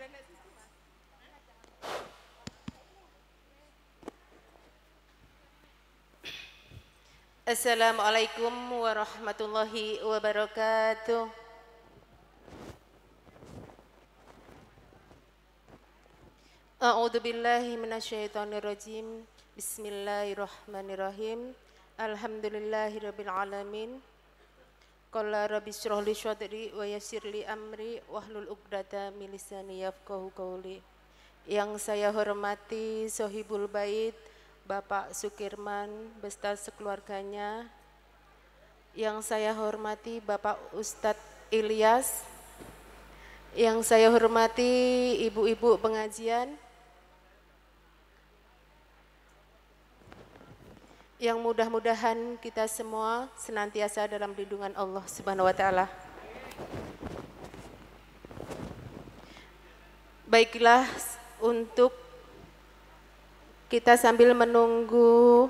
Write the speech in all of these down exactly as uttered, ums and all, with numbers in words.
Assalamualaikum warahmatullahi wabarakatuh. A'udzu billahi minasyaitonir rajim. Bismillahirrahmanirrahim. Alhamdulillahirabbil alamin. Qala rabbi shrah li sadri wa yassir li amri wahlul 'uqdatam min lisani yafqahu qawli. Yang saya hormati Sohibul Bait Bapak Sukirman beserta sekeluarganya, yang saya hormati Bapak Ustadz Ilyas, yang saya hormati ibu-ibu pengajian, yang mudah-mudahan kita semua senantiasa dalam lindungan Allah Subhanahu wa taala. Baiklah, untuk kita sambil menunggu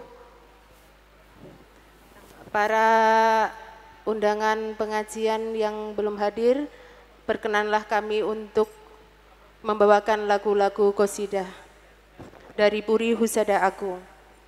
para undangan pengajian yang belum hadir, perkenanlah kami untuk membawakan lagu-lagu qasidah dari Puri Husada Aku.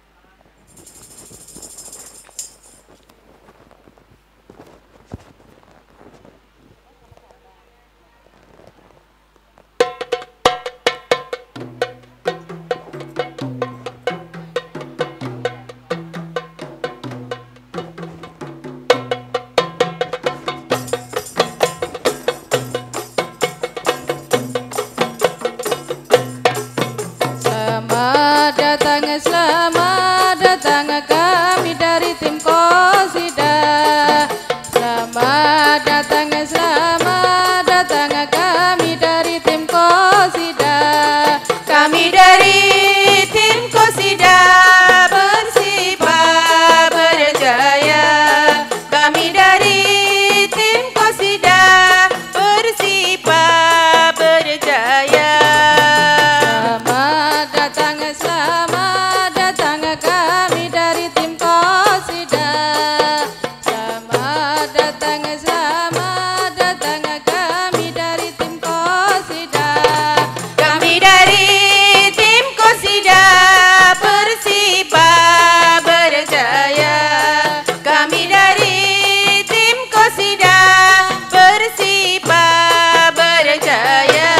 Selamat datang kami dari tim qasidah. Selamat datang, selamat datang kami dari tim qasidah. Kami dari tim qasidah bersifat berjaya. Kami dari tim qasidah bersifat berjaya. Selamat datang, selamat datang kami dari tim qasidah. Selamat datang, selamat datang kami dari tim qasidah. Kami dari tim qasidah bersifat berjaya. Kami dari tim qasidah bersifat berjaya.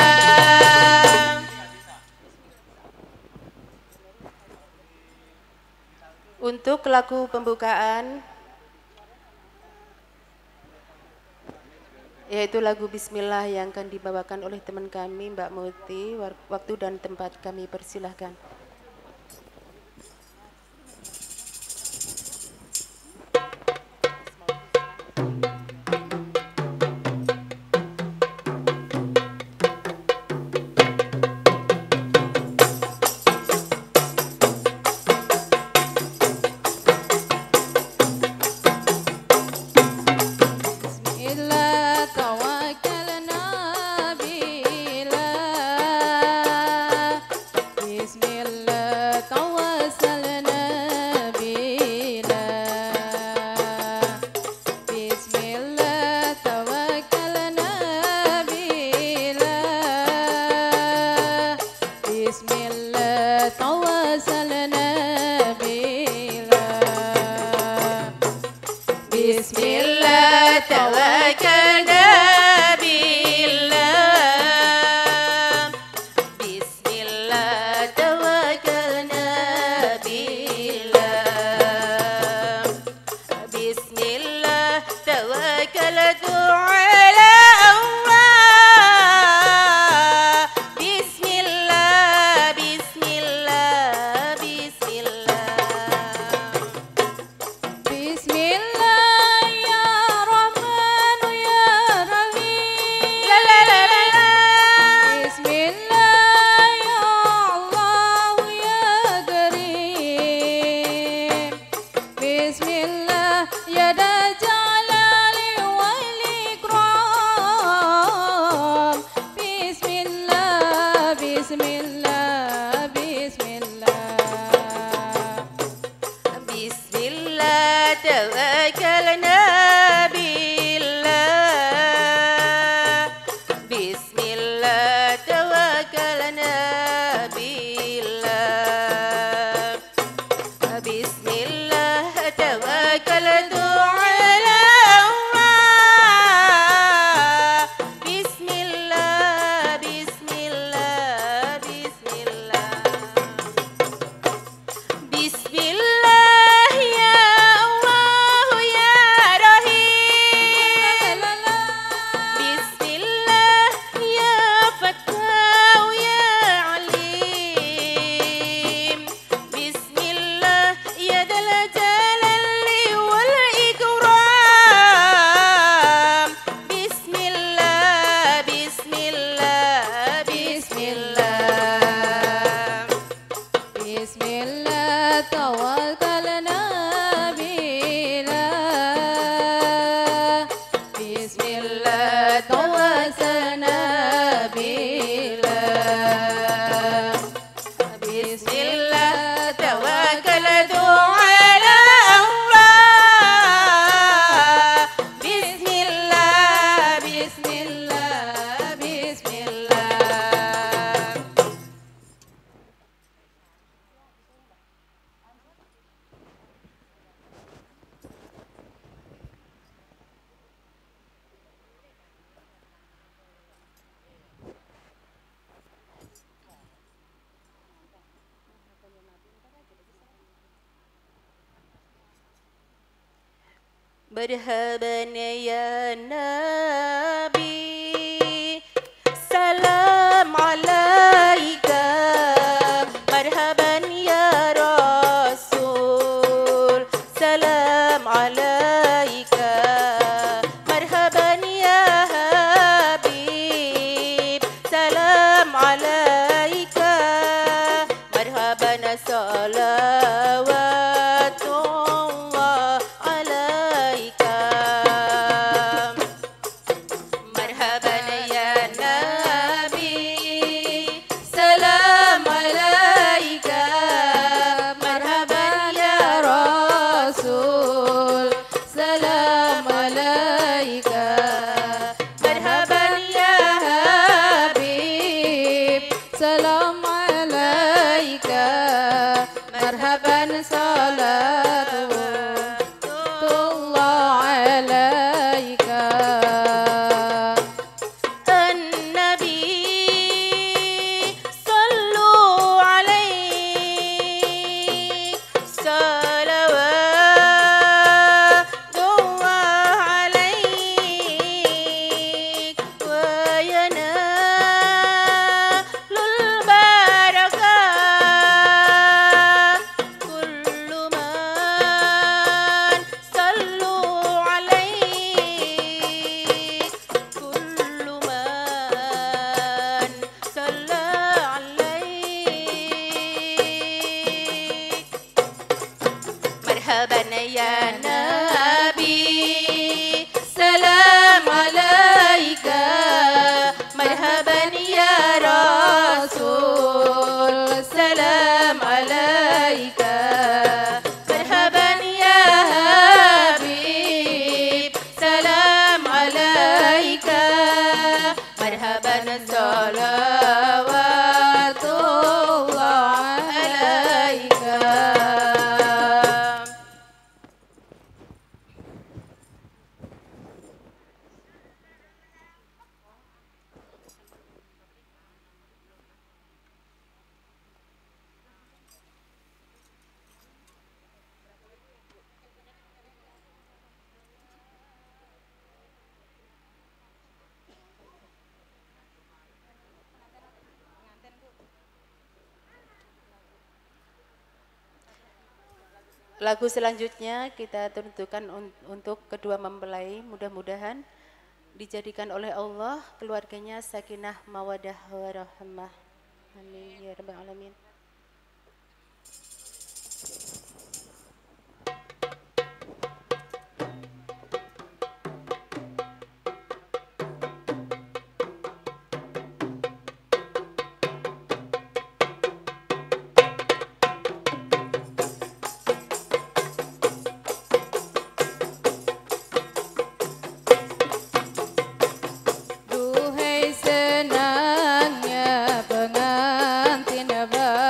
Untuk lagu pembukaan, yaitu lagu Bismillah yang akan dibawakan oleh teman kami Mbak Muti. Waktu dan tempat kami persilahkan. Bismillah tawakkalna billah. Bismillah tawassalna billah. Bismillah tawakkalna billah. Bismillah tawassalna billah. Bismillah tawakkalna billah. Bismillah tawakkalna billah. Bismillah tawakkaltu ala Allah. Bismillah, bismillah, bismillah. Bismillah ya Rahman ya Bismillah tawassalna billah. Bismillah tawakkaltu ala Allah. Bismillah, Bismillah, Bismillah. Marhaban ya Nabi, salam alaika. Marhaban ya Rasul, salam alaika. Marhaban ya Habib, salam alaika. Marhaban salawatullah alaika. Marhaban ya Nabi, salam alaika. Marhaban ya Rasul, salam alaika. Marhaban ya Habib, salam alaika. Marhaban salatullah alaika. النبي صلوا عليه صلوات الله عليك وينال البركات كل من صلوا عليك كل من صلى عليك. مرحبا يا نبي، سلام عليك. مرحبا يا رسول، سلام عليك. مرحبا يا حبيب، سلام عليك. مرحبا صلوات الله عليك. Lagu selanjutnya kita tentukan un- untuk kedua mempelai, mudah-mudahan dijadikan oleh Allah keluarganya sakinah mawadah warahmah. Amin ya rabbal alamin. Duhai senangnya pengantin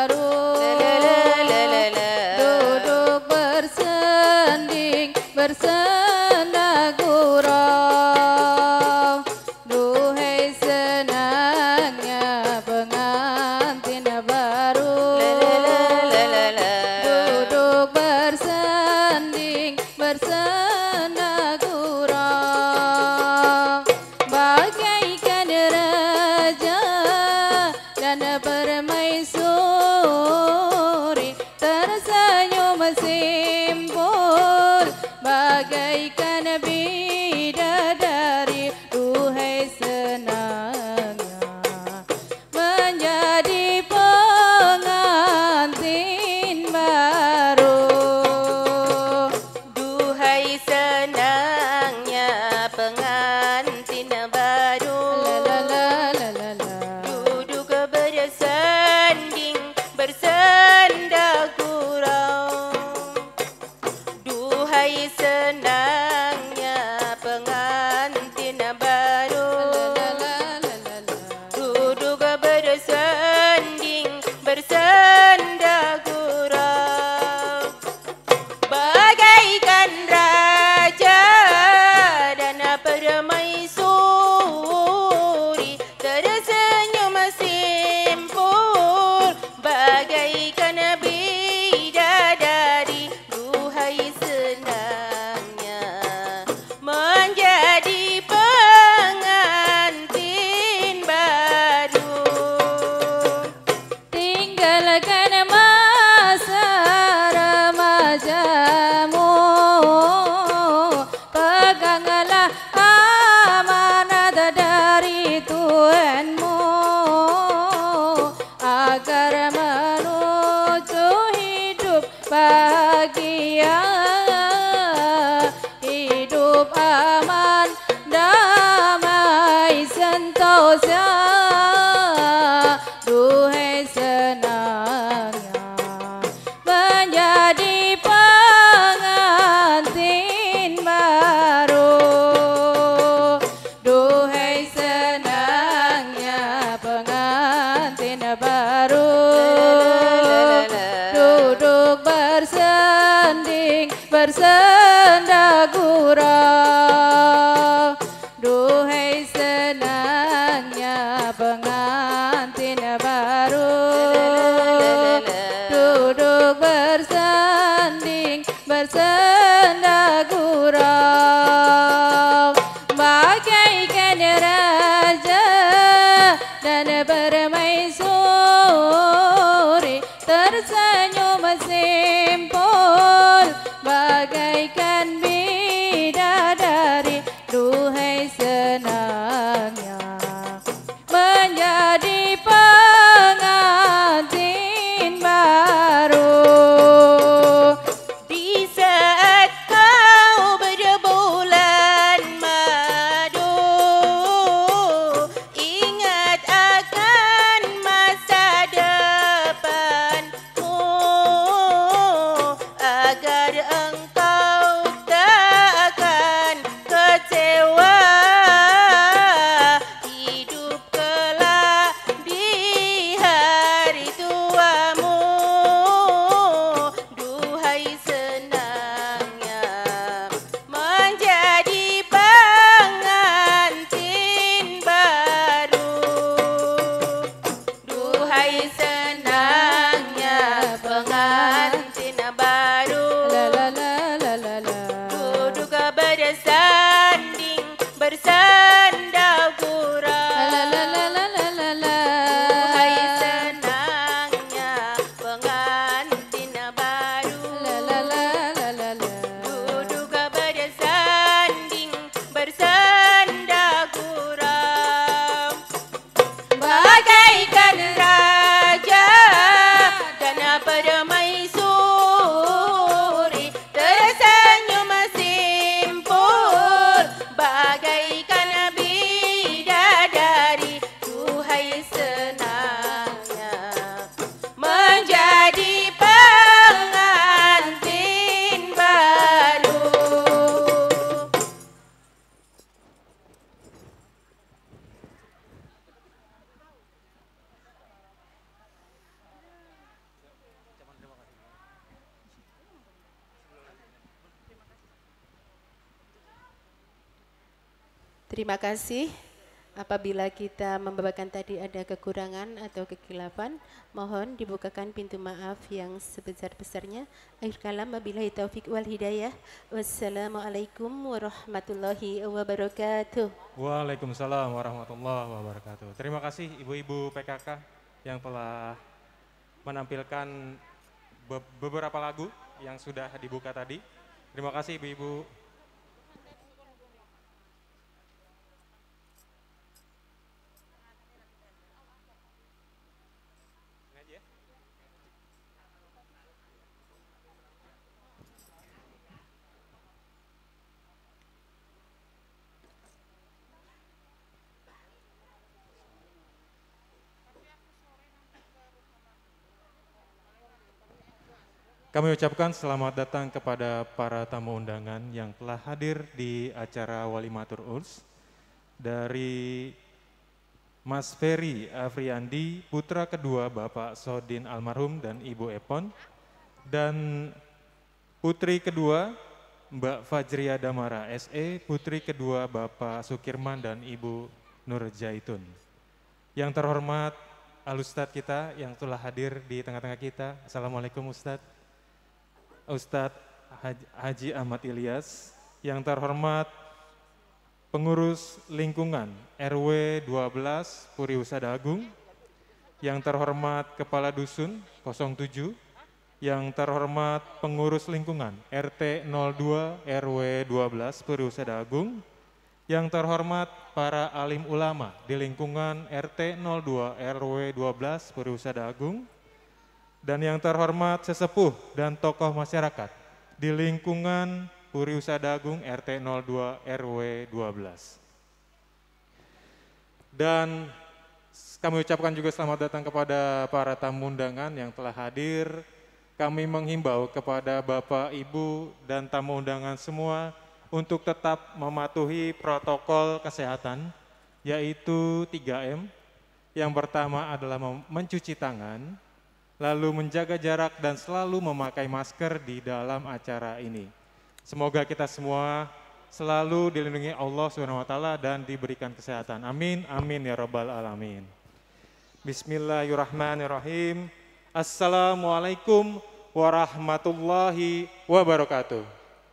Sentosa, duhai senangnya menjadi pengantin baru. Duhai senangnya pengantin baru, duduk bersanding bersenda gurau. Duhai senangnya pengantin baru, duduk bersanding bersenda gurau. Bagaikan raja dan permaisuri, tersenyum simpul bagaikan bidadari. Duhai senangnya menjadi pengantin baru. Di saat kau berbulan madu, ingat akan masa depanmu, agar engkau tak akan kecewa hidup kelak di hari tuamu. Duhai senangnya menjadi pengantin baru. Duhai senangnya pengantin baru, La la la la la la. duduk bersanding bersandar gurau. La la la la la la la. Duhai senangnya pengantin baru, La la la la la la. duduk bersanding bersandar gurau. Bagaikan raja dan permaisuri, tersenyum simpul bagaikan bidadari. Duhai senangnya menjadi pengantin baru. Terima kasih. Apabila kita membawakan tadi ada kekurangan atau kekhilafan, mohon dibukakan pintu maaf yang sebesar-besarnya. Akhir kalam, wabillahi taufik wal hidayah. Wassalamualaikum warahmatullahi wabarakatuh. Waalaikumsalam warahmatullahi wabarakatuh. Terima kasih ibu-ibu P K K yang telah menampilkan be- beberapa lagu yang sudah dibuka tadi. Terima kasih ibu-ibu. Kami ucapkan selamat datang kepada para tamu undangan yang telah hadir di acara Walimatur Urs dari Mas Ferry Afriandi, putra kedua Bapak Sodin almarhum dan Ibu Epon, dan putri kedua Mbak Fajria Damara S E, putri kedua Bapak Sukirman dan Ibu Nur Zaitun. Yang terhormat Al-Ustadz kita yang telah hadir di tengah-tengah kita. Assalamualaikum Ustadz. Ustadz Haji Ahmad Ilyas, yang terhormat pengurus lingkungan R W dua belas Puri Husada Agung, yang terhormat Kepala Dusun nol tujuh, yang terhormat pengurus lingkungan R T nol dua R W dua belas Puri Husada Agung, yang terhormat para alim ulama di lingkungan R T nol dua R W dua belas Puri Husada Agung, dan yang terhormat sesepuh dan tokoh masyarakat di lingkungan Puri Husada Agung R T nol dua R W dua belas. Dan kami ucapkan juga selamat datang kepada para tamu undangan yang telah hadir. Kami menghimbau kepada Bapak, Ibu, dan tamu undangan semua untuk tetap mematuhi protokol kesehatan, yaitu tiga M. Yang pertama adalah mencuci tangan, lalu menjaga jarak dan selalu memakai masker di dalam acara ini. Semoga kita semua selalu dilindungi Allah subhanahu wa taala dan diberikan kesehatan. Amin, amin ya rabbal alamin. Bismillahirrahmanirrahim. Assalamualaikum warahmatullahi wabarakatuh.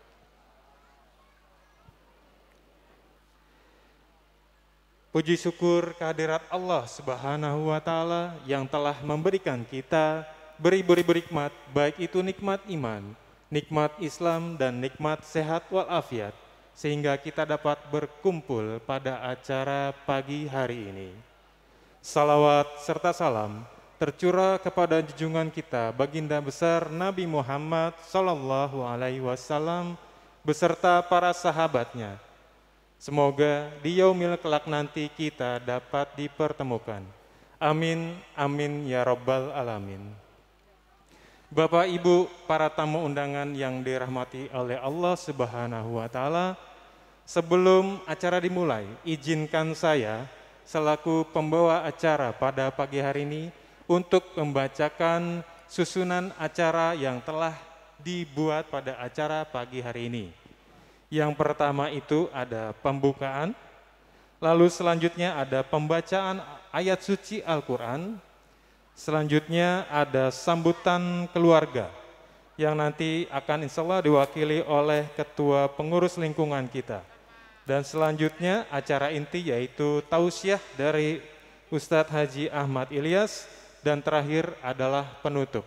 Puji syukur kehadirat Allah subhanahu wa ta'ala yang telah memberikan kita beribu-ribu nikmat, baik itu nikmat iman, nikmat Islam, dan nikmat sehat walafiat, sehingga kita dapat berkumpul pada acara pagi hari ini. Salawat serta salam tercurah kepada junjungan kita baginda besar Nabi Muhammad sallallahu alaihi wasallam beserta para sahabatnya. Semoga di yaumil kelak nanti kita dapat dipertemukan. Amin, amin ya rabbal alamin. Bapak, Ibu, para tamu undangan yang dirahmati oleh Allah subhanahu wa ta'ala, sebelum acara dimulai, izinkan saya selaku pembawa acara pada pagi hari ini untuk membacakan susunan acara yang telah dibuat pada acara pagi hari ini. Yang pertama itu ada pembukaan, lalu selanjutnya ada pembacaan ayat suci Al-Quran, selanjutnya ada sambutan keluarga yang nanti akan insya Allah diwakili oleh Ketua Pengurus Lingkungan kita. Dan selanjutnya acara inti yaitu tausiah dari Ustadz Haji Ahmad Ilyas, dan terakhir adalah penutup.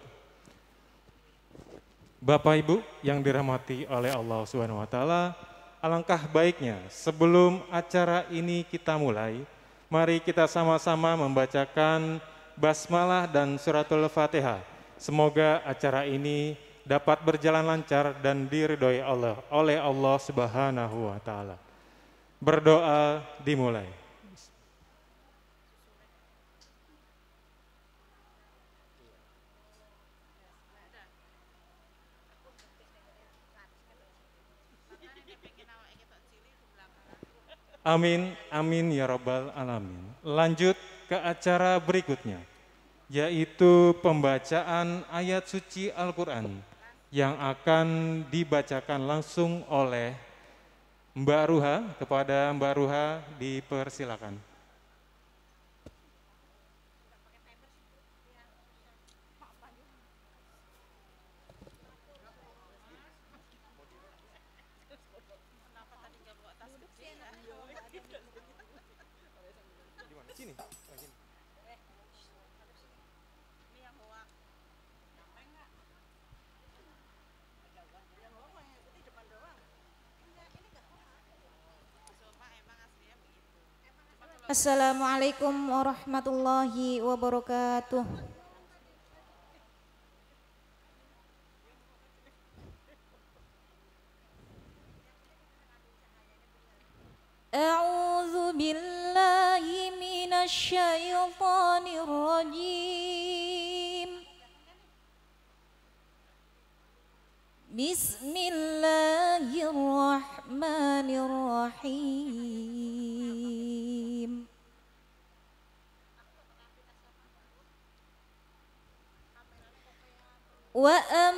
Bapak Ibu yang dirahmati oleh Allah subhanahu wa taala, alangkah baiknya sebelum acara ini kita mulai, mari kita sama-sama membacakan basmalah dan suratul Fatihah. Semoga acara ini dapat berjalan lancar dan diridhoi Allah oleh Allah subhanahu wa taala. Berdoa dimulai. Amin, amin ya rabbal alamin. Lanjut ke acara berikutnya, yaitu pembacaan ayat suci Al-Quran yang akan dibacakan langsung oleh Mbak Ruha. Kepada Mbak Ruha dipersilakan. Assalamualaikum warahmatullahi wabarakatuh. A'udzu billahi minasy syaithanir rajim. Bismillahirrahmanirrahim. Wa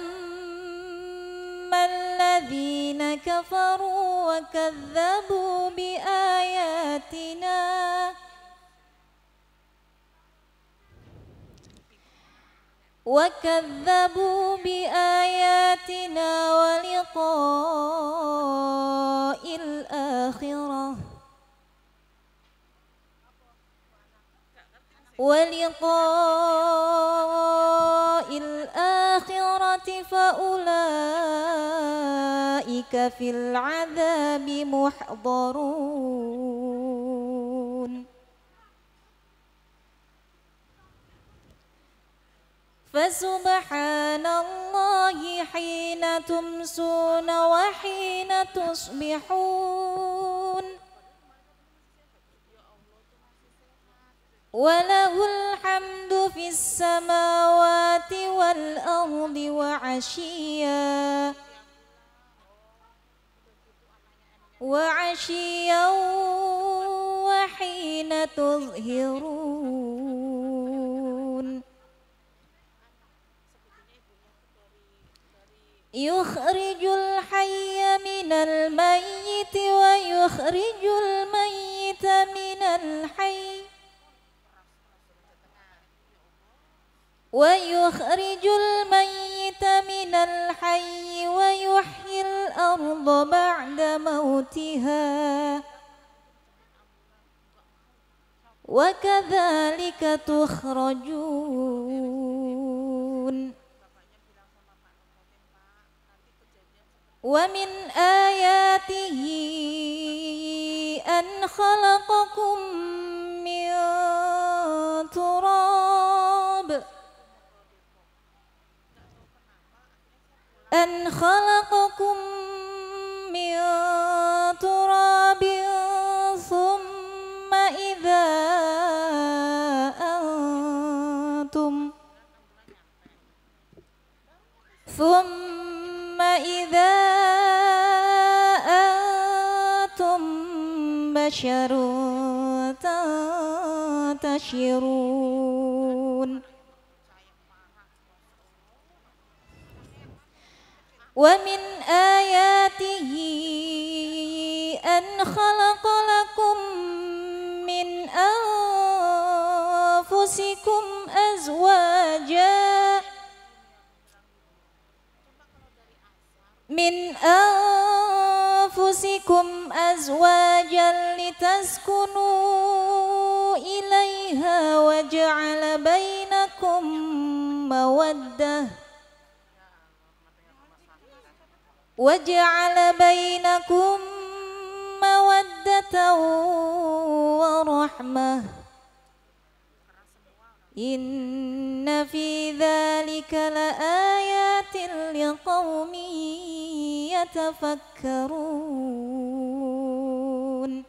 ammal ladzina kafaru wa kadzdzabu bi ayatina wa kadzdzabu bi ayatina wa liqa'il akhirah wa liqa'il akhirati fa ulaika fil 'adzabi muhdharun. Fasubhanallahi hina tumsuna wa hina tusbihun. walahul hamdu fis samawati wal ardi wa ashiya wa ashiya wa hina tuzhirun yukhrijul hayya minal mayyiti wa yukhrijul mayyita minal hayy wa yukhrijul mayyita minal hayy wa yuhyil arda ba'da mautiha wa kadzalika tukhrajun wa min ayatihi an khalaqakum min turab an khalaqakum min turabin thumma idza antum thumma idza basharun tantashirun wa min ayatihi an khalaqa lakum min anfusikum azwaja min anfusikum azwajan litaskunu ilaiha wa ja'ala bainakum mawaddah wa ja'ala bainakum mawaddatan wa rahmah inna fi dzalika laayatin liqaumin yatafakkarun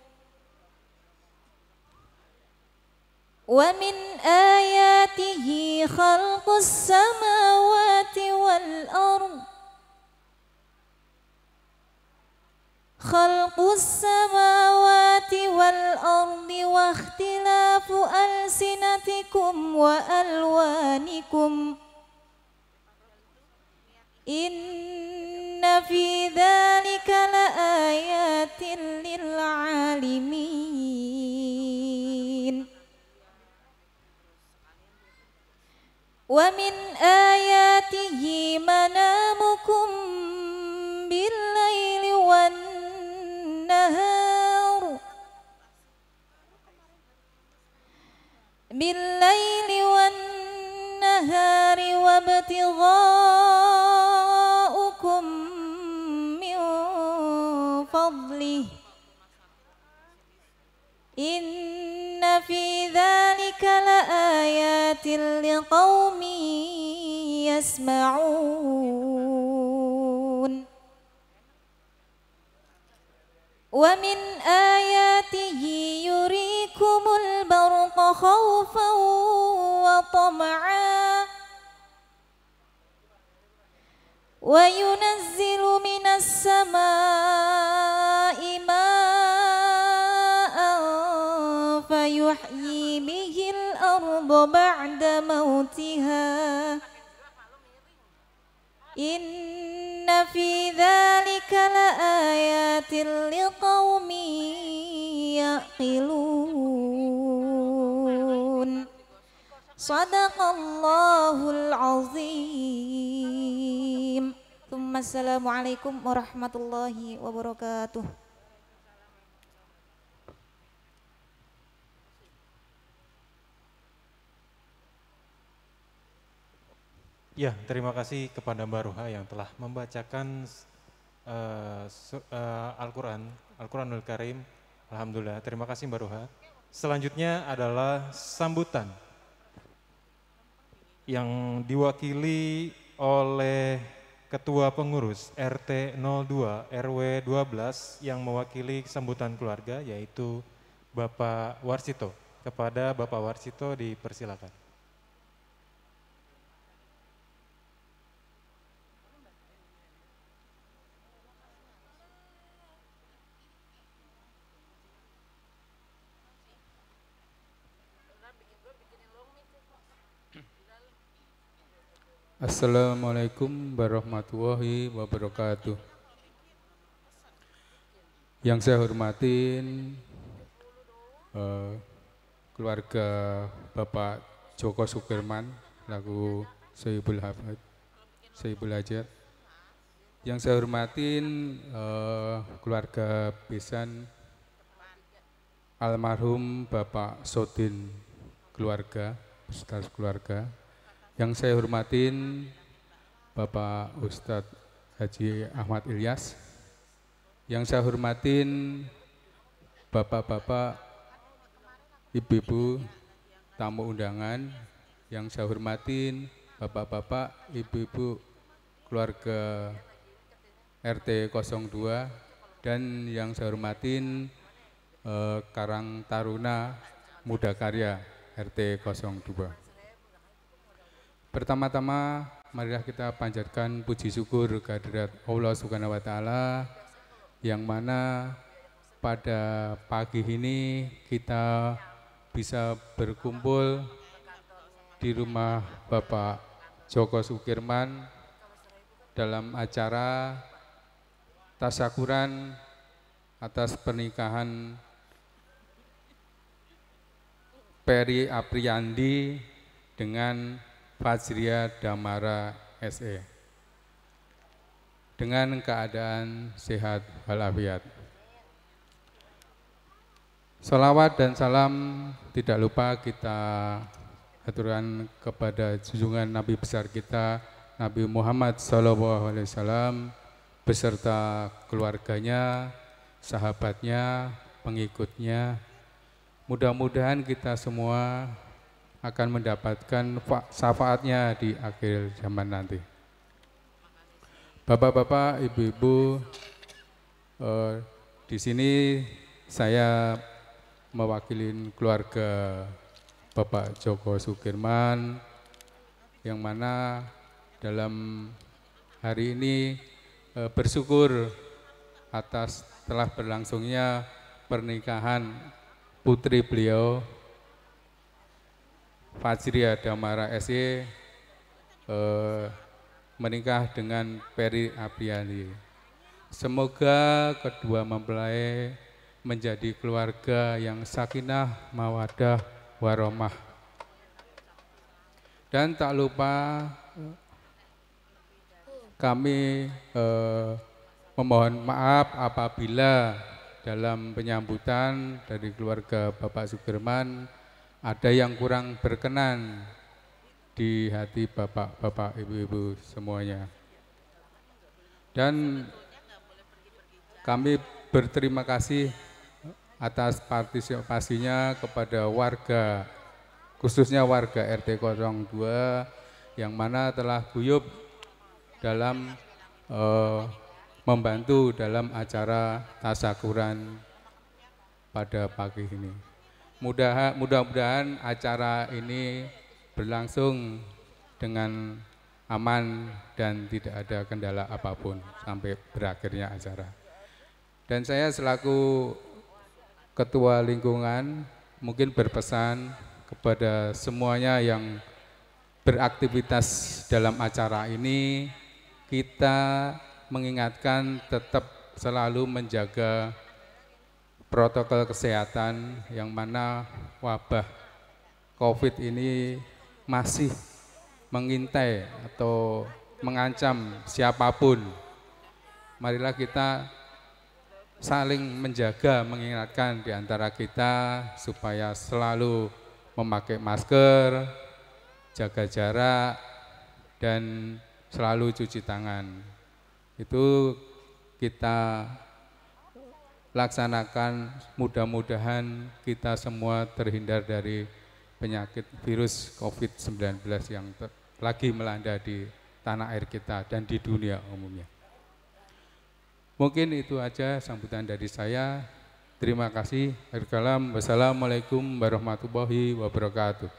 wa min ayatihi khalqus samawati wal ardh khalqus samawati wal ardi wa ikhtilafu alsinatikum wa alwanikum inna fi dzalika laayatin lil alimin wa min ayatihi manamukum bil laili wan nahar bil laili wan nahari wabtighaukum min fadlih inna fi dzalika laayatin liqaumin yasma'un wa min ayatihi yurikumul barqa khawfan wa tam'a wa yunazzilu minas samaa'i ma'an fayuhyi bihil arda ba'da mautiha inna fi dzalika laayatin liqaumin yaqilun sadaqallahul azim. Assalamualaikum warahmatullahi wabarakatuh. Ya, terima kasih kepada Mbak Ruha yang telah membacakan uh, uh, Al-Quran, Al-Quranul Karim. Alhamdulillah, terima kasih Mbak Ruha. Selanjutnya adalah sambutan yang diwakili oleh Ketua Pengurus R T nol dua R W dua belas yang mewakili sambutan keluarga, yaitu Bapak Warsito. kepada Bapak Warsito dipersilakan. Assalamualaikum warahmatullahi wabarakatuh. Yang saya hormatin eh, keluarga Bapak Joko Sukirman laku Sohibul Hafid, Sohibul Hajat. Yang saya hormatin eh, keluarga besan almarhum Bapak Sodin keluarga, beserta keluarga. Yang saya hormatin Bapak Ustadz Haji Ahmad Ilyas. Yang saya hormatin Bapak-bapak, Ibu-ibu, tamu undangan. Yang saya hormatin Bapak-bapak, Ibu-ibu, keluarga R T nol dua. Dan yang saya hormatin eh, Karang Taruna Muda Karya R T nol dua. Pertama-tama, marilah kita panjatkan puji syukur kehadirat Allah Subhanahu wa Ta'ala, yang mana pada pagi ini kita bisa berkumpul di rumah Bapak Joko Sukirman dalam acara tasyakuran atas pernikahan Peri Apriyandi dengan Fajria Damara S E dengan keadaan sehat walafiat. Salawat dan salam tidak lupa kita aturkan kepada junjungan Nabi besar kita, Nabi Muhammad Shallallahu Alaihi Wasallam, beserta keluarganya, sahabatnya, pengikutnya. Mudah-mudahan kita semua akan mendapatkan syafaatnya di akhir zaman nanti. Bapak-bapak, ibu-ibu, eh, di sini saya mewakili keluarga Bapak Joko Sukirman, yang mana dalam hari ini eh, bersyukur atas telah berlangsungnya pernikahan putri beliau Fajria Damara S E eh, menikah dengan Peri Apriyandi. Semoga kedua mempelai menjadi keluarga yang sakinah, mawadah, warahmah. Dan tak lupa kami eh, memohon maaf apabila dalam penyambutan dari keluarga Bapak Sukirman ada yang kurang berkenan di hati bapak-bapak, ibu-ibu semuanya. Dan kami berterima kasih atas partisipasinya kepada warga, khususnya warga R T nol dua, yang mana telah guyup dalam eh, membantu dalam acara tasyakuran pada pagi ini. Mudah-mudahan acara ini berlangsung dengan aman dan tidak ada kendala apapun sampai berakhirnya acara. Dan saya selaku ketua lingkungan mungkin berpesan kepada semuanya yang beraktivitas dalam acara ini, kita mengingatkan tetap selalu menjaga protokol kesehatan, yang mana wabah COVID ini masih mengintai atau mengancam siapapun. Marilah kita saling menjaga, mengingatkan di antara kita supaya selalu memakai masker, jaga jarak, dan selalu cuci tangan. Itu kita laksanakan, mudah-mudahan kita semua terhindar dari penyakit virus COVID sembilan belas yang lagi melanda di tanah air kita dan di dunia umumnya. Mungkin itu aja sambutan dari saya. Terima kasih. Akhir kalam. Wassalamualaikum warahmatullahi wabarakatuh.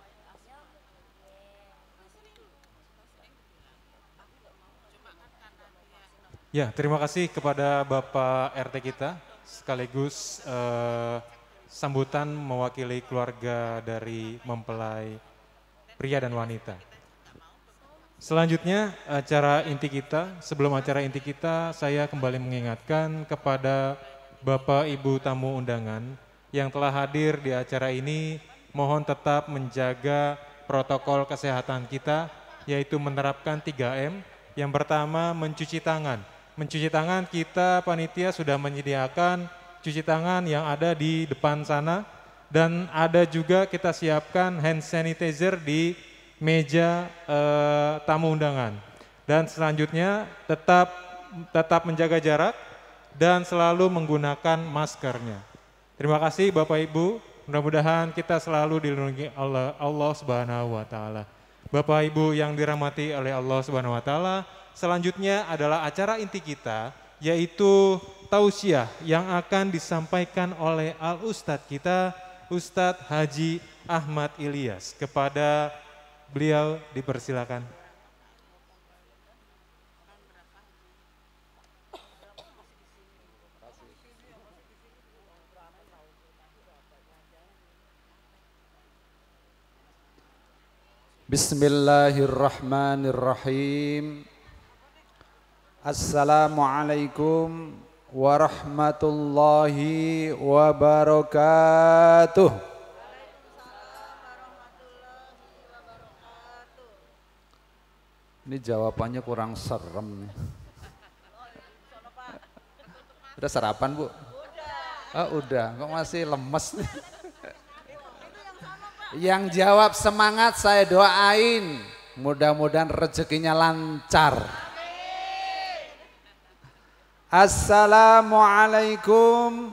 Ya, terima kasih kepada Bapak R T kita, sekaligus eh, sambutan mewakili keluarga dari mempelai pria dan wanita. Selanjutnya acara inti kita. Sebelum acara inti kita, saya kembali mengingatkan kepada Bapak Ibu tamu undangan yang telah hadir di acara ini, mohon tetap menjaga protokol kesehatan kita, yaitu menerapkan tiga M. Yang pertama, mencuci tangan. Mencuci tangan kita panitia sudah menyediakan cuci tangan yang ada di depan sana, dan ada juga kita siapkan hand sanitizer di meja eh, tamu undangan. Dan selanjutnya tetap tetap menjaga jarak dan selalu menggunakan maskernya. Terima kasih Bapak Ibu, mudah-mudahan kita selalu dilindungi Allah, Allah Subhanahu wa taala. Bapak Ibu yang dirahmati oleh Allah Subhanahu wa taala, selanjutnya adalah acara inti kita, yaitu tausiah yang akan disampaikan oleh Al Ustadz kita, Ustadz Haji Ahmad Ilyas. Kepada beliau dipersilakan. Bismillahirrahmanirrahim. Assalamualaikum warahmatullahi wabarakatuh. Ini jawabannya kurang serem nih. Udah sarapan, Bu? Oh, udah. Kok masih lemes nih? Yang jawab semangat saya doain, mudah-mudahan rezekinya lancar. Assalamualaikum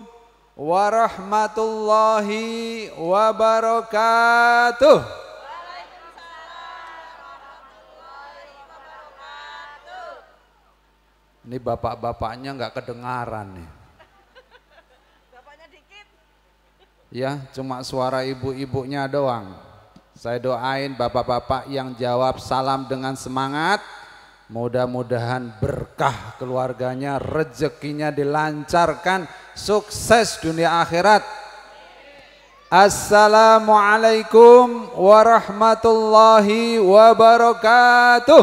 warahmatullahi wabarakatuh. Ini bapak-bapaknya nggak kedengaran nih. Ya, cuma suara ibu-ibunya doang. Saya doain bapak-bapak yang jawab salam dengan semangat, mudah-mudahan berkah keluarganya, rezekinya dilancarkan, sukses dunia akhirat. Assalamualaikum warahmatullahi wabarakatuh.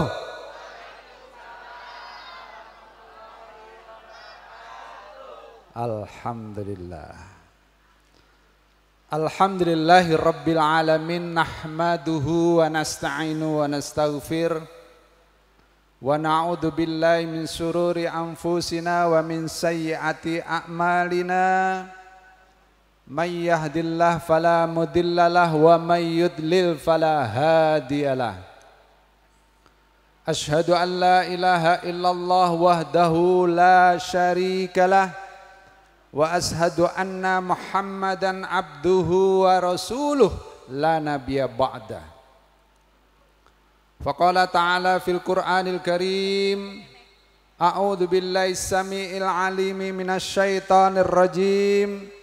Alhamdulillah. Alhamdulillahi rabbil alamin, nahmaduhu wa nasta'inu wa nastaghfir wa na'udzu billahi min sururi anfusina wa min sayyiati a'malina. May yahdillahu fala mudhillalah wa may yudlil fala hadiyalah. Asyhadu an la ilaha illallah wahdahu la syarikalah wa ashhadu anna Muhammadan abduhu wa rasuluh la nabiyya ba'da. Faqala ta'ala fil Qur'anil Karim, a'udzu billahi samii'il 'aliimi minasy syaithanir rajim.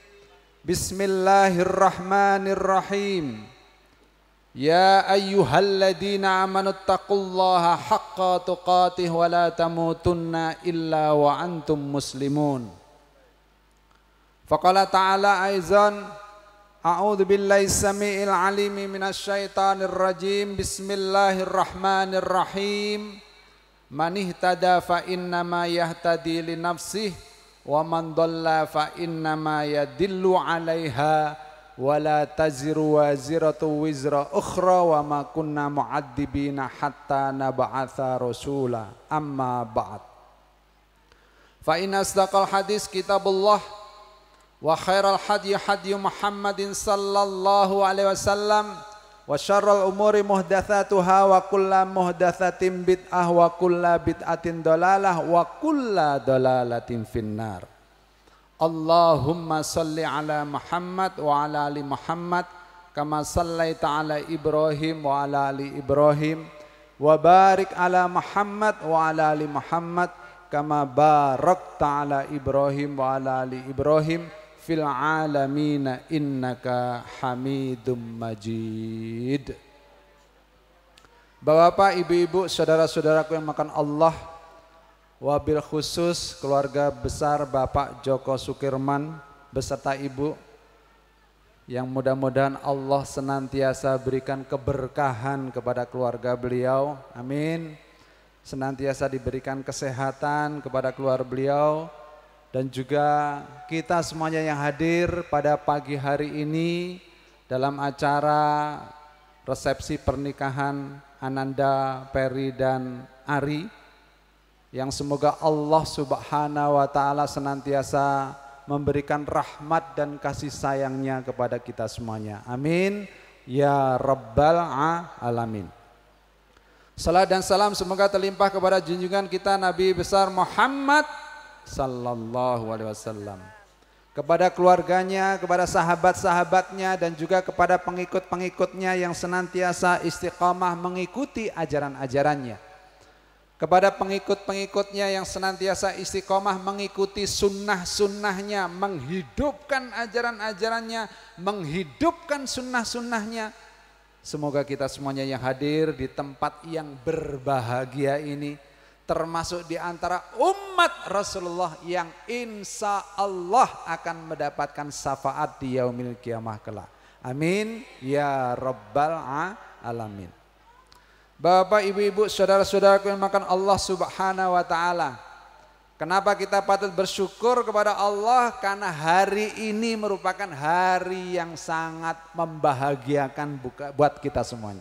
Bismillahirrahmanirrahim. Ya ayyuhalladzina amanu taqullaha haqqa tuqatih wa la tamutunna illa wa antum muslimun. Faqala ta'ala aizan, a'udzu billahi samii'il 'aliimi minasy syaithanir rajim. Bismillahirrahmanirrahim. Man ihtada fa innama yahtadi li nafsihi wa man dhalla fa innama yadillu 'alaiha wa la taziru waziratu wizra ukhra wa ma kunna mu'adzibina hatta nab'atsa rasula. Amma ba'd. Fa inna asdaqal hadis kitabullah wa khairal hadyi hadyu Muhammadin sallallahu alaihi wasallam wa syarrul umuri muhdatsatuha wa kullu muhdatsatin bid'ah wa kullu bid'atin dalalah wa kullu dalalatin finnar. Allahumma salli ala Muhammad wa ala ali Muhammad kama sallaita ala Ibrahim wa ala ali Ibrahim wa barik ala Muhammad wa ala ali Muhammad kama barakta ala Ibrahim wa ala ali Ibrahim fil alamin innaka Hamidum Majid. Bapak, ibu-ibu, saudara-saudaraku yang makan Allah, wabil khusus keluarga besar Bapak Joko Sukirman beserta ibu, yang mudah-mudahan Allah senantiasa berikan keberkahan kepada keluarga beliau, amin. Senantiasa diberikan kesehatan kepada keluarga beliau, dan juga kita semuanya yang hadir pada pagi hari ini dalam acara resepsi pernikahan Ananda, Peri dan Ari, yang semoga Allah Subhanahu wa taala senantiasa memberikan rahmat dan kasih sayangnya kepada kita semuanya. Amin. Ya Rabbal Alamin. Salat dan salam semoga terlimpah kepada junjungan kita Nabi besar Muhammad sallallahu alaihi wasallam. Kepada keluarganya, kepada sahabat-sahabatnya, dan juga kepada pengikut-pengikutnya yang senantiasa istiqamah mengikuti ajaran-ajarannya. Kepada pengikut-pengikutnya yang senantiasa istiqomah mengikuti sunnah-sunnahnya, menghidupkan ajaran-ajarannya, menghidupkan sunnah-sunnahnya. Semoga kita semuanya yang hadir di tempat yang berbahagia ini termasuk di antara umat Rasulullah yang insya Allah akan mendapatkan syafaat di yaumil kiamah kelak. Amin ya Rabbal Alamin. Bapak, ibu-ibu, saudara-saudaraku yang makan Allah Subhanahu wa taala. Kenapa kita patut bersyukur kepada Allah? Karena hari ini merupakan hari yang sangat membahagiakan buat kita semuanya.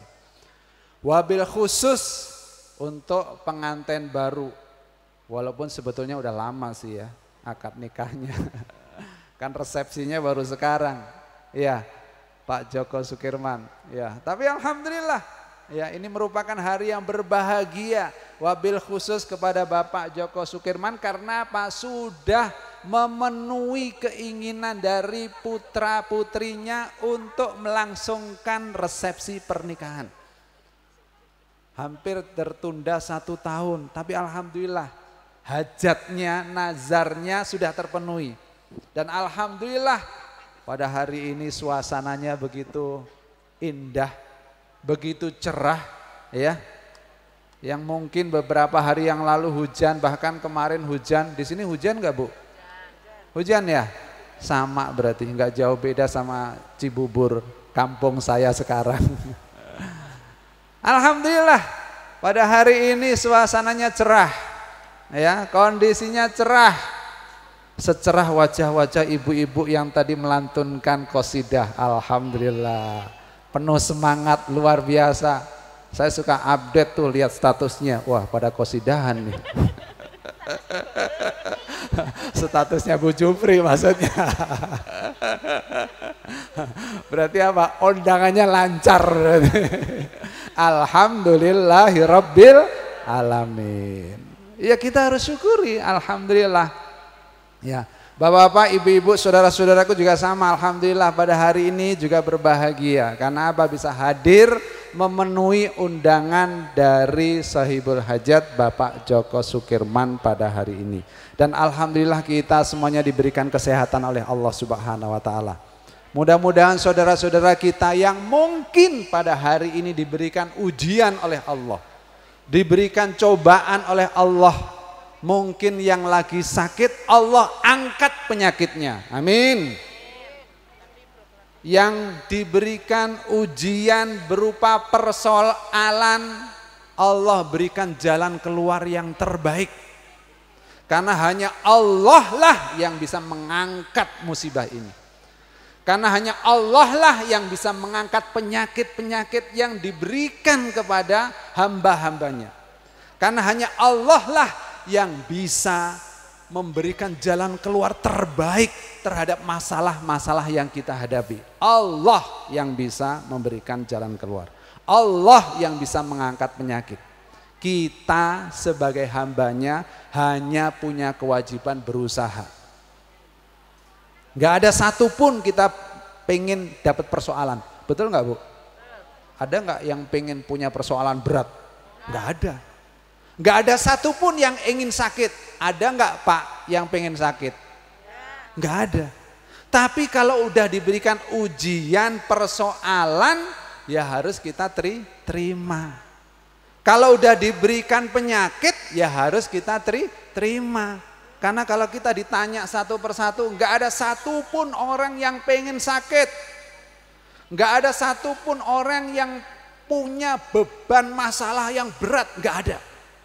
Wabil khusus untuk pengantin baru. Walaupun sebetulnya udah lama sih ya akad nikahnya. Kan resepsinya baru sekarang. Ya, Pak Joko Sukirman. Ya, tapi alhamdulillah. Ya, ini merupakan hari yang berbahagia, wabil khusus kepada Bapak Joko Sukirman karena apa? Sudah memenuhi keinginan dari putra putrinya untuk melangsungkan resepsi pernikahan. Hampir tertunda satu tahun, tapi alhamdulillah hajatnya, nazarnya sudah terpenuhi. Dan alhamdulillah pada hari ini suasananya begitu indah, begitu cerah ya, yang mungkin beberapa hari yang lalu hujan, bahkan kemarin hujan. Di sini hujan nggak Bu? Hujan ya? Sama berarti, nggak jauh beda sama Cibubur, kampung saya sekarang. Alhamdulillah pada hari ini suasananya cerah ya, kondisinya cerah, secerah wajah-wajah ibu-ibu yang tadi melantunkan qasidah. Alhamdulillah. Penuh semangat luar biasa. Saya suka update tuh, lihat statusnya. Wah, pada qasidahan nih. Statusnya Bu Jupri maksudnya. Berarti apa? Undangannya lancar. Alhamdulillahirabbil alamin. Ya, kita harus syukuri, alhamdulillah. Ya. Bapak-bapak, ibu-ibu, saudara-saudaraku juga sama, alhamdulillah pada hari ini juga berbahagia. Karena apa? Bisa hadir memenuhi undangan dari sahibul hajat Bapak Joko Sukirman pada hari ini. Dan alhamdulillah kita semuanya diberikan kesehatan oleh Allah Subhanahu wa taala. Mudah-mudahan saudara-saudara kita yang mungkin pada hari ini diberikan ujian oleh Allah, diberikan cobaan oleh Allah, mungkin yang lagi sakit Allah angkat penyakitnya, amin. Yang diberikan ujian berupa persoalan, Allah berikan jalan keluar yang terbaik. Karena hanya Allah lah yang bisa mengangkat musibah ini. Karena hanya Allah lah yang bisa mengangkat penyakit-penyakit yang diberikan kepada hamba-hambanya. Karena hanya Allah lah yang bisa memberikan jalan keluar terbaik terhadap masalah-masalah yang kita hadapi. Allah yang bisa memberikan jalan keluar. Allah yang bisa mengangkat penyakit. Kita sebagai hambanya hanya punya kewajiban berusaha. Gak ada satupun kita pengen dapat persoalan. Betul gak Bu? Ada gak yang pengen punya persoalan berat? Gak ada. Gak ada satupun yang ingin sakit. Ada gak Pak yang pengen sakit? Gak ada. Tapi kalau udah diberikan ujian, persoalan, ya harus kita teri, terima. Kalau udah diberikan penyakit, ya harus kita teri, terima. Karena kalau kita ditanya satu persatu, nggak ada satupun orang yang pengen sakit. Nggak ada satupun orang yang punya beban masalah yang berat, nggak ada.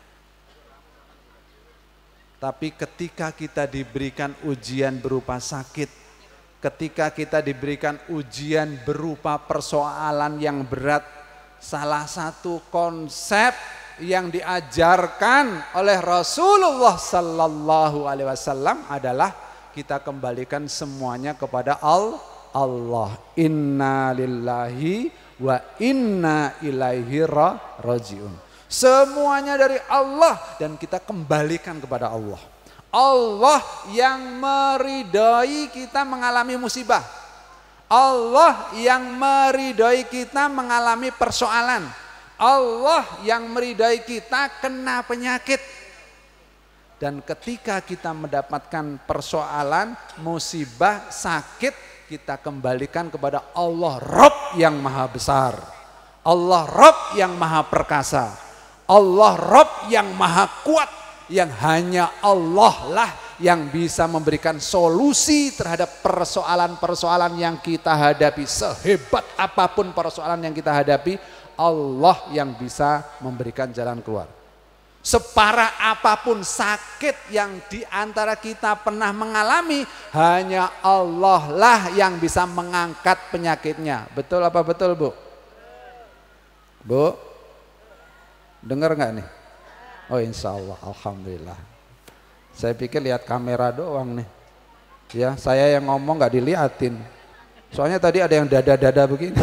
Tapi ketika kita diberikan ujian berupa sakit, ketika kita diberikan ujian berupa persoalan yang berat, salah satu konsep yang diajarkan oleh Rasulullah Sallallahu Alaihi Wasallam adalah kita kembalikan semuanya kepada Allah. Inna lillahi wa inna ilaihi rajiun. Semuanya dari Allah dan kita kembalikan kepada Allah. Allah yang meridhai kita mengalami musibah. Allah yang meridhai kita mengalami persoalan. Allah yang meridhai kita kena penyakit. Dan ketika kita mendapatkan persoalan, musibah, sakit, kita kembalikan kepada Allah Rabb yang maha besar. Allah Rabb yang maha perkasa. Allah Rabb yang maha kuat. Yang hanya Allah lah yang bisa memberikan solusi terhadap persoalan-persoalan yang kita hadapi. Sehebat apapun persoalan yang kita hadapi, Allah yang bisa memberikan jalan keluar. Separah apapun sakit yang diantara kita pernah mengalami, hanya Allah lah yang bisa mengangkat penyakitnya. Betul apa betul, Bu? Bu? Dengar nggak nih? Oh insya Allah, alhamdulillah. Saya pikir lihat kamera doang nih. Ya, saya yang ngomong nggak diliatin. Soalnya tadi ada yang dada-dada begini.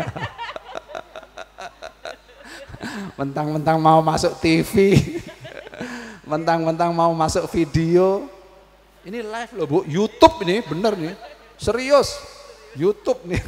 Mentang-mentang mau masuk T V, mentang-mentang mau masuk video. Ini live loh Bu, YouTube ini bener nih, serius, YouTube nih.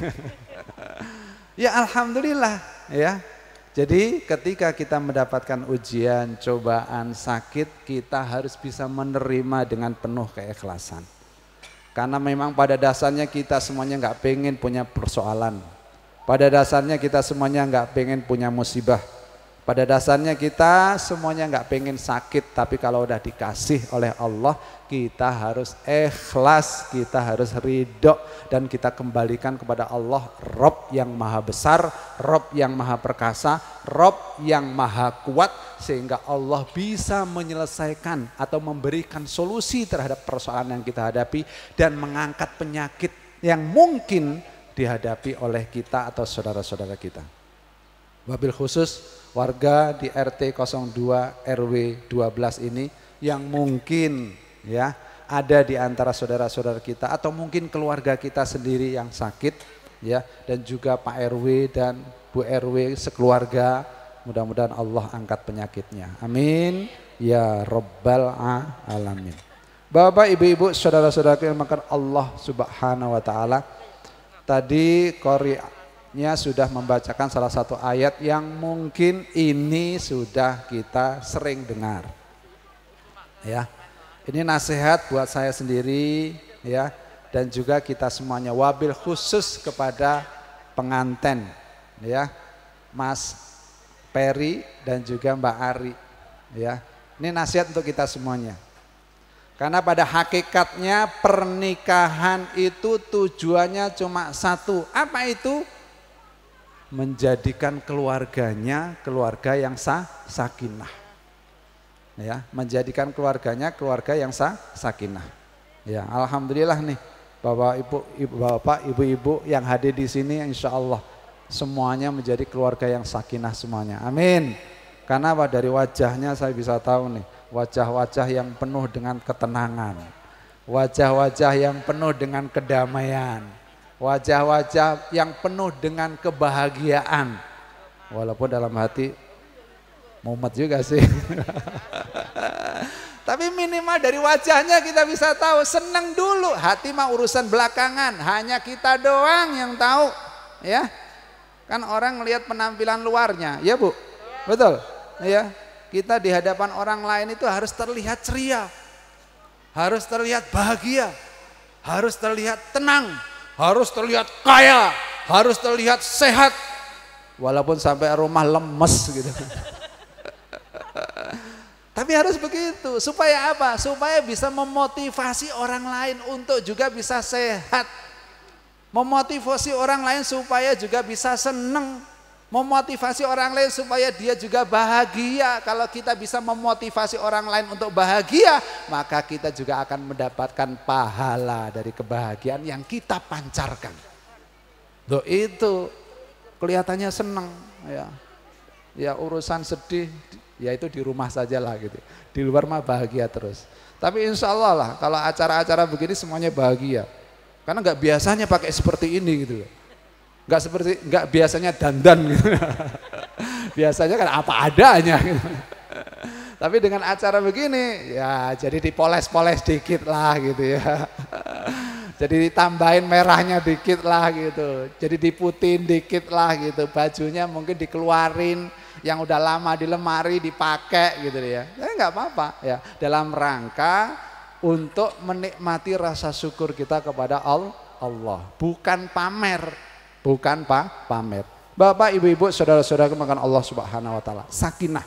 Ya alhamdulillah ya. Jadi ketika kita mendapatkan ujian, cobaan, sakit, kita harus bisa menerima dengan penuh keikhlasan. Karena memang pada dasarnya kita semuanya nggak pengen punya persoalan. Pada dasarnya kita semuanya nggak pengen punya musibah. Pada dasarnya kita semuanya nggak pengen sakit, tapi kalau udah dikasih oleh Allah, kita harus ikhlas, kita harus ridho, dan kita kembalikan kepada Allah, Rabb yang maha besar, Rabb yang maha perkasa, Rabb yang maha kuat, sehingga Allah bisa menyelesaikan atau memberikan solusi terhadap persoalan yang kita hadapi dan mengangkat penyakit yang mungkin dihadapi oleh kita atau saudara-saudara kita. Wabil khusus warga di R T nol dua R W dua belas ini yang mungkin ya ada di antara saudara-saudara kita atau mungkin keluarga kita sendiri yang sakit ya, dan juga Pak R W dan Bu R W sekeluarga, mudah-mudahan Allah angkat penyakitnya. Amin ya rabbal alamin. Bapak, Ibu-ibu, saudara-saudara yang dimuliakan Allah Subhanahu wa taala, tadi Qori nya sudah membacakan salah satu ayat yang mungkin ini sudah kita sering dengar. Ya. Ini nasihat buat saya sendiri ya, dan juga kita semuanya, wabil khusus kepada pengantin ya, Mas Peri dan juga Mbak Ari ya. Ini nasihat untuk kita semuanya. Karena pada hakikatnya pernikahan itu tujuannya cuma satu. Apa itu? Menjadikan keluarganya keluarga yang sah, sakinah. Ya, menjadikan keluarganya keluarga yang sah, sakinah. Ya, alhamdulillah nih Bapak Ibu, Ibu Bapak, Ibu-ibu yang hadir di sini, insya Allah semuanya menjadi keluarga yang sakinah semuanya. Amin. Karena apa? Dari wajahnya saya bisa tahu nih, wajah-wajah yang penuh dengan ketenangan, wajah-wajah yang penuh dengan kedamaian, wajah-wajah yang penuh dengan kebahagiaan. Walaupun dalam hati mumet juga sih. Tapi minimal dari wajahnya kita bisa tahu, senang dulu. Hati mah urusan belakangan, hanya kita doang yang tahu ya. Kan orang melihat penampilan luarnya, ya Bu? Betul? Ya. Kita di hadapan orang lain itu harus terlihat ceria, harus terlihat bahagia. harus terlihat tenang, harus terlihat kaya, harus terlihat sehat. Walaupun sampai rumah lemes gitu. Tapi harus begitu, supaya apa? Supaya bisa memotivasi orang lain untuk juga bisa sehat. Memotivasi orang lain supaya juga bisa senang. Memotivasi orang lain supaya dia juga bahagia. Kalau kita bisa memotivasi orang lain untuk bahagia, maka kita juga akan mendapatkan pahala dari kebahagiaan yang kita pancarkan. Loh itu kelihatannya senang ya. Ya urusan sedih ya itu di rumah saja lah gitu. Di luar mah bahagia terus. Tapi insya Allah lah kalau acara-acara begini semuanya bahagia. Karena nggak biasanya pakai seperti ini gitu loh. Nggak seperti nggak biasanya dandan gitu. Biasanya kan apa adanya gitu. Tapi dengan acara begini ya jadi dipoles-poles dikit lah gitu ya. Jadi ditambahin merahnya dikit lah gitu. Jadi diputin dikit lah gitu. Bajunya mungkin dikeluarin yang udah lama di lemari dipakai gitu ya. Ya nggak apa-apa ya. Dalam rangka untuk menikmati rasa syukur kita kepada Allah. Bukan pamer. Bukan pak pamer. Bapak, ibu-ibu, saudara-saudara kemakan Allah Subhanahu wa taala. Sakinah.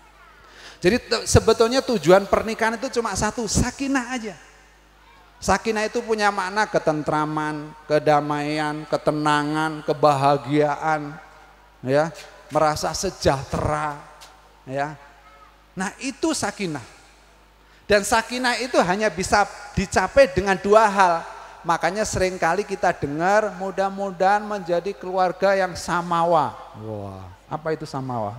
Jadi sebetulnya tujuan pernikahan itu cuma satu, sakinah aja. Sakinah itu punya makna ketentraman, kedamaian, ketenangan, kebahagiaan, ya, merasa sejahtera, ya. Nah, itu sakinah. Dan sakinah itu hanya bisa dicapai dengan dua hal. Makanya seringkali kita dengar mudah-mudahan menjadi keluarga yang samawa. Wah, apa itu samawa?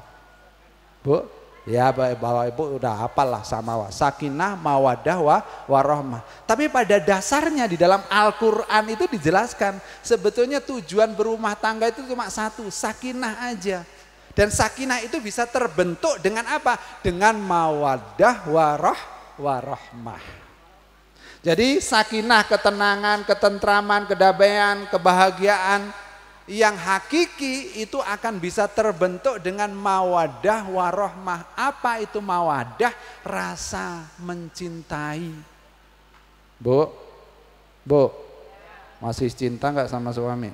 Bu? Ya, Bapak Ibu udah hafal lah samawa. Sakinah, mawadah, wa, warahmah. Tapi pada dasarnya di dalam Al-Quran itu dijelaskan sebetulnya tujuan berumah tangga itu cuma satu, sakinah aja. Dan sakinah itu bisa terbentuk dengan apa? Dengan mawadah, warah, warahmah. Jadi sakinah, ketenangan, ketentraman, kedamaian, kebahagiaan yang hakiki itu akan bisa terbentuk dengan mawadah warahmah. Apa itu mawadah? Rasa mencintai. Bu, Bu, masih cinta nggak sama suami?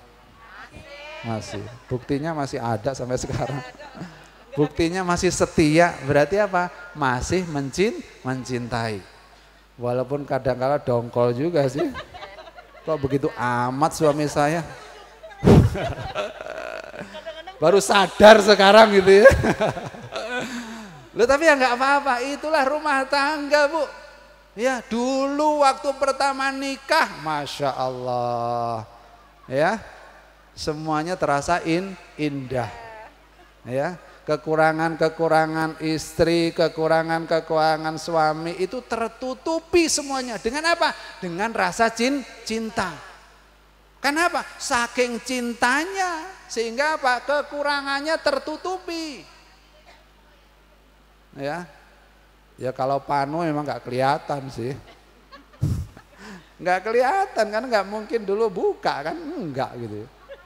Masih. Buktinya masih ada sampai sekarang. Buktinya masih setia. Berarti apa? Masih mencin, mencintai. Walaupun kadang-kala dongkol juga sih. Kok begitu amat suami saya? Baru sadar sekarang gitu ya. Loh, tapi ya nggak apa-apa, itulah rumah tangga, Bu. Ya, dulu waktu pertama nikah, Masya Allah. Ya, semuanya terasa in, indah. Ya. Kekurangan-kekurangan istri, kekurangan-kekurangan suami itu tertutupi semuanya. Dengan apa? Dengan rasa cinta. Kenapa? Saking cintanya sehingga apa? Kekurangannya tertutupi. Ya, ya kalau panu memang nggak kelihatan sih. Nggak kelihatan kan, nggak mungkin dulu buka kan, enggak gitu.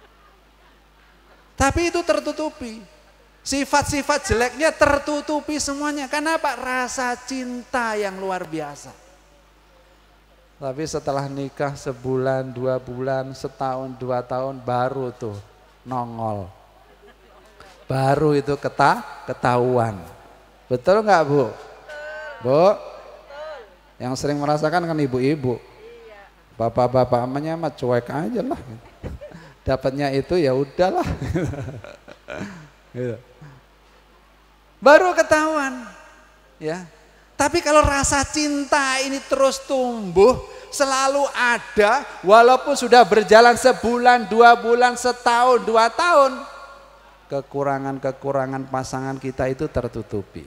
Tapi itu tertutupi. Sifat-sifat jeleknya tertutupi semuanya. Kenapa? Rasa cinta yang luar biasa. Tapi setelah nikah sebulan, dua bulan, setahun, dua tahun baru tuh nongol. Baru itu keta, ketahuan. Betul nggak Bu? Bu? Yang sering merasakan kan ibu-ibu. Bapak-bapak amanya mah cuek aja lah. Dapatnya itu ya udahlah. Gitu. Baru ketahuan, ya. Tapi kalau rasa cinta ini terus tumbuh, selalu ada, walaupun sudah berjalan sebulan, dua bulan, setahun, dua tahun, kekurangan-kekurangan pasangan kita itu tertutupi.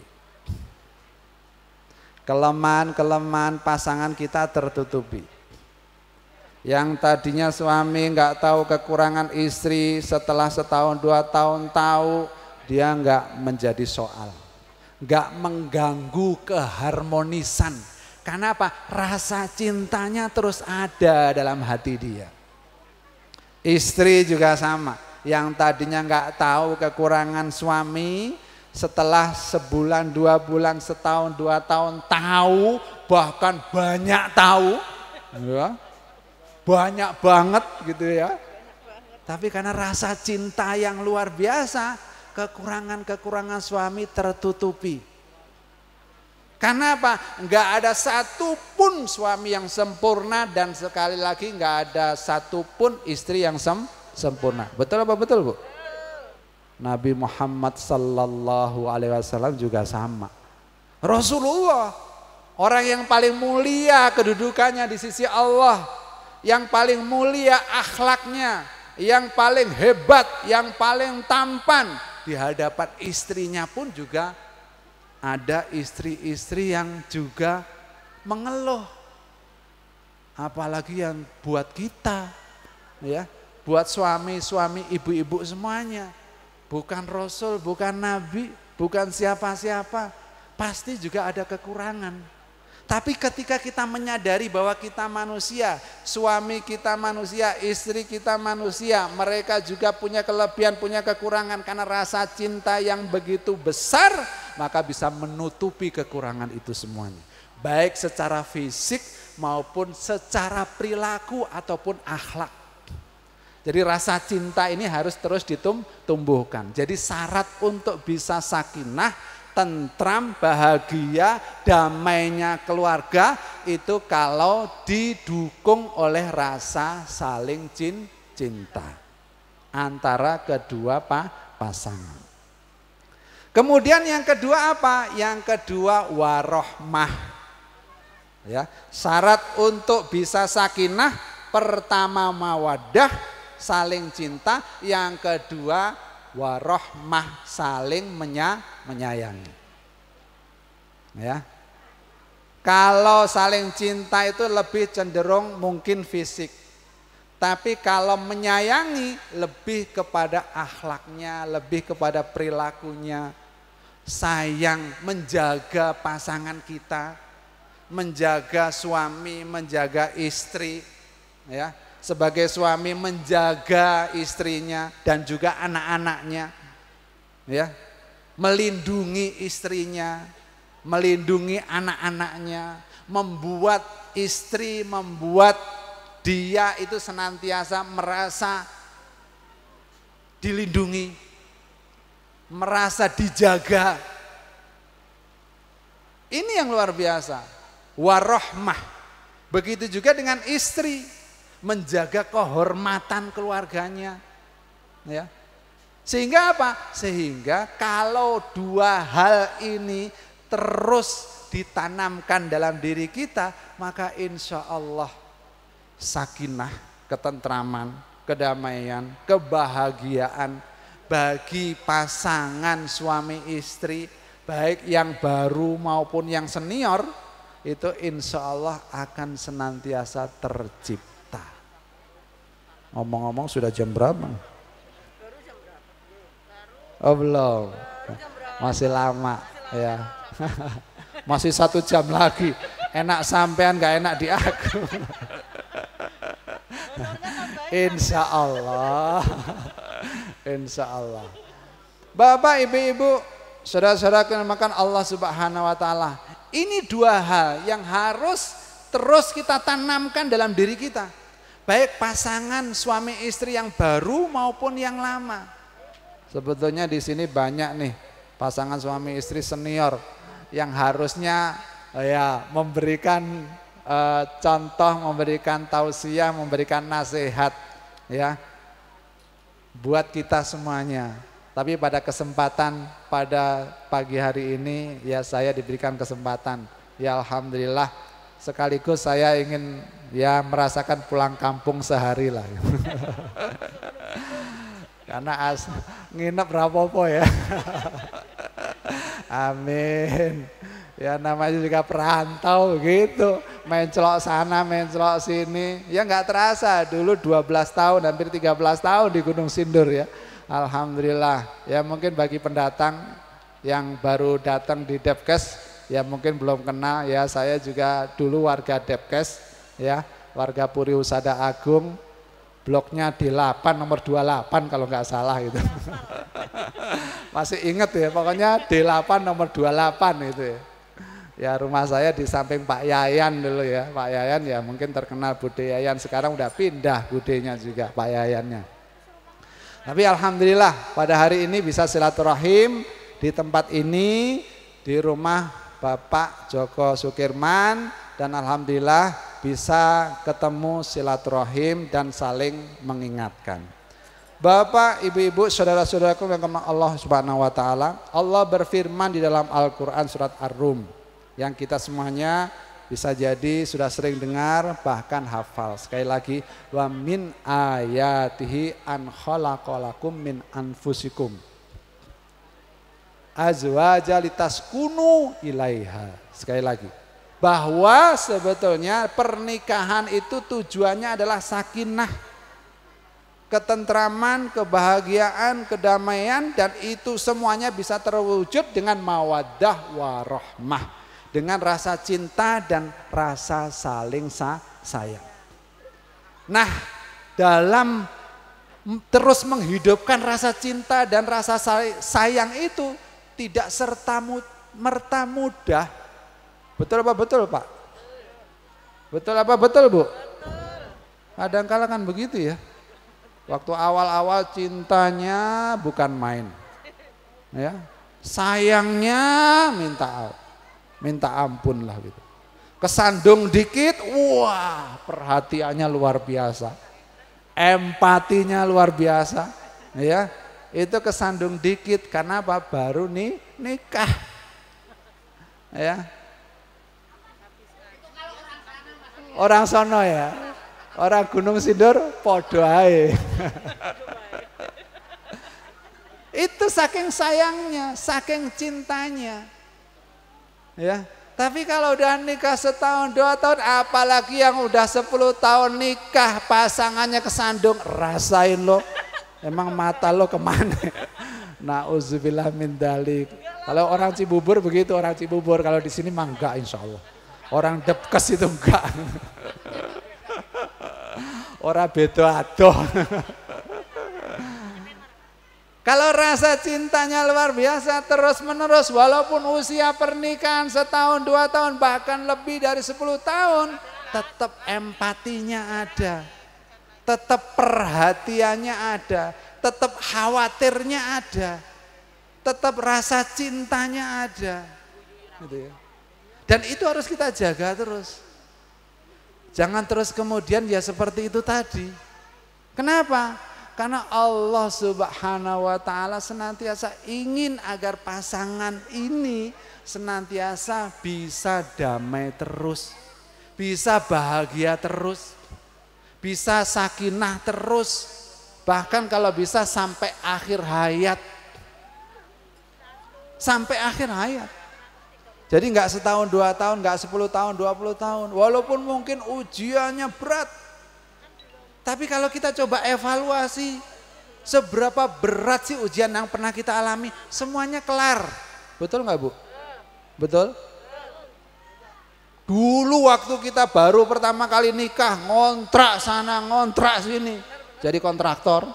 Kelemahan-kelemahan pasangan kita tertutupi. Yang tadinya suami nggak tahu kekurangan istri, setelah setahun, dua tahun tahu, dia nggak menjadi soal, nggak mengganggu keharmonisan. Karena apa? Rasa cintanya terus ada dalam hati dia. Istri juga sama, yang tadinya nggak tahu kekurangan suami, setelah sebulan, dua bulan, setahun, dua tahun tahu, bahkan banyak tahu, ya, banyak banget gitu ya. Tapi karena rasa cinta yang luar biasa, kekurangan-kekurangan suami tertutupi. Karena apa? Enggak ada satupun suami yang sempurna dan sekali lagi enggak ada satupun istri yang sem sempurna. Betul apa betul, Bu? Nabi Muhammad sallallahu alaihi wasallam juga sama. Rasulullah, orang yang paling mulia kedudukannya di sisi Allah, yang paling mulia akhlaknya, yang paling hebat, yang paling tampan di hadapan istrinya pun juga ada istri-istri yang juga mengeluh. Apalagi yang buat kita, ya, buat suami-suami, ibu-ibu semuanya. Bukan Rasul, bukan Nabi, bukan siapa-siapa, pasti juga ada kekurangan. Tapi ketika kita menyadari bahwa kita manusia, suami kita manusia, istri kita manusia, mereka juga punya kelebihan, punya kekurangan karena rasa cinta yang begitu besar, maka bisa menutupi kekurangan itu semuanya. Baik secara fisik maupun secara perilaku ataupun akhlak. Jadi rasa cinta ini harus terus ditumbuhkan. Jadi syarat untuk bisa sakinah, tentram, bahagia, damainya keluarga itu kalau didukung oleh rasa saling cinta antara kedua pasangan. Kemudian yang kedua apa? Yang kedua warohmah. Ya, syarat untuk bisa sakinah pertama mawaddah, saling cinta, yang kedua warohmah, saling menya, menyayangi. Ya. Kalau saling cinta itu lebih cenderung mungkin fisik. Tapi kalau menyayangi lebih kepada akhlaknya, lebih kepada perilakunya. Sayang, menjaga pasangan kita, menjaga suami, menjaga istri, ya. Sebagai suami menjaga istrinya dan juga anak-anaknya, ya, melindungi istrinya, melindungi anak-anaknya, membuat istri, membuat dia itu senantiasa merasa dilindungi, merasa dijaga. Ini yang luar biasa, warohmah. Begitu juga dengan istri, menjaga kehormatan keluarganya, ya. Sehingga apa? Sehingga kalau dua hal ini terus ditanamkan dalam diri kita, maka insya Allah sakinah, ketentraman, kedamaian, kebahagiaan bagi pasangan suami istri, baik yang baru maupun yang senior, itu insya Allah akan senantiasa tercipta. Ngomong-ngomong sudah jam berapa? Oh belum, masih lama ya. Masih satu jam lagi. Enak sampean gak enak di aku. Insya Allah, insya Allah. Bapak, ibu-ibu, saudara-saudara makan Allah Subhanahu Wa Taala. Ini dua hal yang harus terus kita tanamkan dalam diri kita. Baik pasangan suami istri yang baru maupun yang lama. Sebetulnya di sini banyak nih pasangan suami istri senior yang harusnya ya memberikan e, contoh, memberikan tausiah, memberikan nasihat ya buat kita semuanya. Tapi pada kesempatan pada pagi hari ini ya saya diberikan kesempatan. Ya alhamdulillah, sekaligus saya ingin ya merasakan pulang kampung sehari lah. Karena as, nginep rapopo ya. Amin. Ya namanya juga perantau gitu. Main celok sana, main celok sini. Ya nggak terasa dulu dua belas tahun, hampir tiga belas tahun di Gunung Sindur ya. Alhamdulillah. Ya mungkin bagi pendatang yang baru datang di Depkes, ya mungkin belum kenal ya, saya juga dulu warga Depkes ya, warga Puri Husada Agung, bloknya D delapan nomor dua puluh delapan kalau nggak salah itu. Masih inget ya, pokoknya D delapan nomor dua puluh delapan itu ya. Ya rumah saya di samping Pak Yayan dulu ya. Pak Yayan ya mungkin terkenal Bude Yayan. Sekarang udah pindah budenya juga Pak Yayannya. Tapi alhamdulillah pada hari ini bisa silaturahim di tempat ini, di rumah Bapak Joko Sukirman. Dan alhamdulillah bisa ketemu silaturahim dan saling mengingatkan. Bapak, ibu-ibu, saudara-saudaraku yang dirahmati Allah Subhanahu wa taala, Allah berfirman di dalam Al-Qur'an surat Ar-Rum yang kita semuanya bisa jadi sudah sering dengar bahkan hafal. Sekali lagi, wa min ayatihi an khalaqalakum min anfusikum azwaja litaskunu ilaiha. Sekali lagi, bahwa sebetulnya pernikahan itu tujuannya adalah sakinah, ketentraman, kebahagiaan, kedamaian, dan itu semuanya bisa terwujud dengan mawaddah warahmah, dengan rasa cinta dan rasa saling sayang. Nah, dalam terus menghidupkan rasa cinta dan rasa sayang itu tidak serta merta mudah. Betul apa betul Pak? Betul apa betul Bu? Kadang-kala kan begitu ya. Waktu awal-awal cintanya bukan main, ya, sayangnya minta minta ampun lah gitu. Kesandung dikit, wah perhatiannya luar biasa, empatinya luar biasa, ya. Itu kesandung dikit karena apa? Baru nih nikah, ya. Orang sono ya. Orang Gunung Sindur podo ae. Itu saking sayangnya, saking cintanya. Ya, tapi kalau udah nikah setahun, dua tahun, apalagi yang udah sepuluh tahun nikah, pasangannya kesandung, rasain lo. Emang mata lo kemana? Nauzubillah min dalik. Kalau orang Cibubur begitu, orang Cibubur. Kalau di sini mah enggak, insya Allah. Orang Depkes itu enggak. Ora beda adoh. Kalau rasa cintanya luar biasa terus menerus, walaupun usia pernikahan setahun, dua tahun, bahkan lebih dari sepuluh tahun, tetap empatinya ada, tetap perhatiannya ada, tetap khawatirnya ada, tetap rasa cintanya ada, gitu ya. Dan itu harus kita jaga terus. Jangan terus kemudian ya seperti itu tadi. Kenapa? Karena Allah Subhanahu wa taala senantiasa ingin agar pasangan ini senantiasa bisa damai terus, bisa bahagia terus, bisa sakinah terus, bahkan kalau bisa sampai akhir hayat. Sampai akhir hayat. Jadi nggak setahun, dua tahun, nggak sepuluh tahun, dua puluh tahun. Walaupun mungkin ujiannya berat. Tapi kalau kita coba evaluasi, seberapa berat sih ujian yang pernah kita alami, semuanya kelar. Betul nggak Bu? Betul? Dulu waktu kita baru pertama kali nikah, ngontrak sana, ngontrak sini. Jadi kontraktor.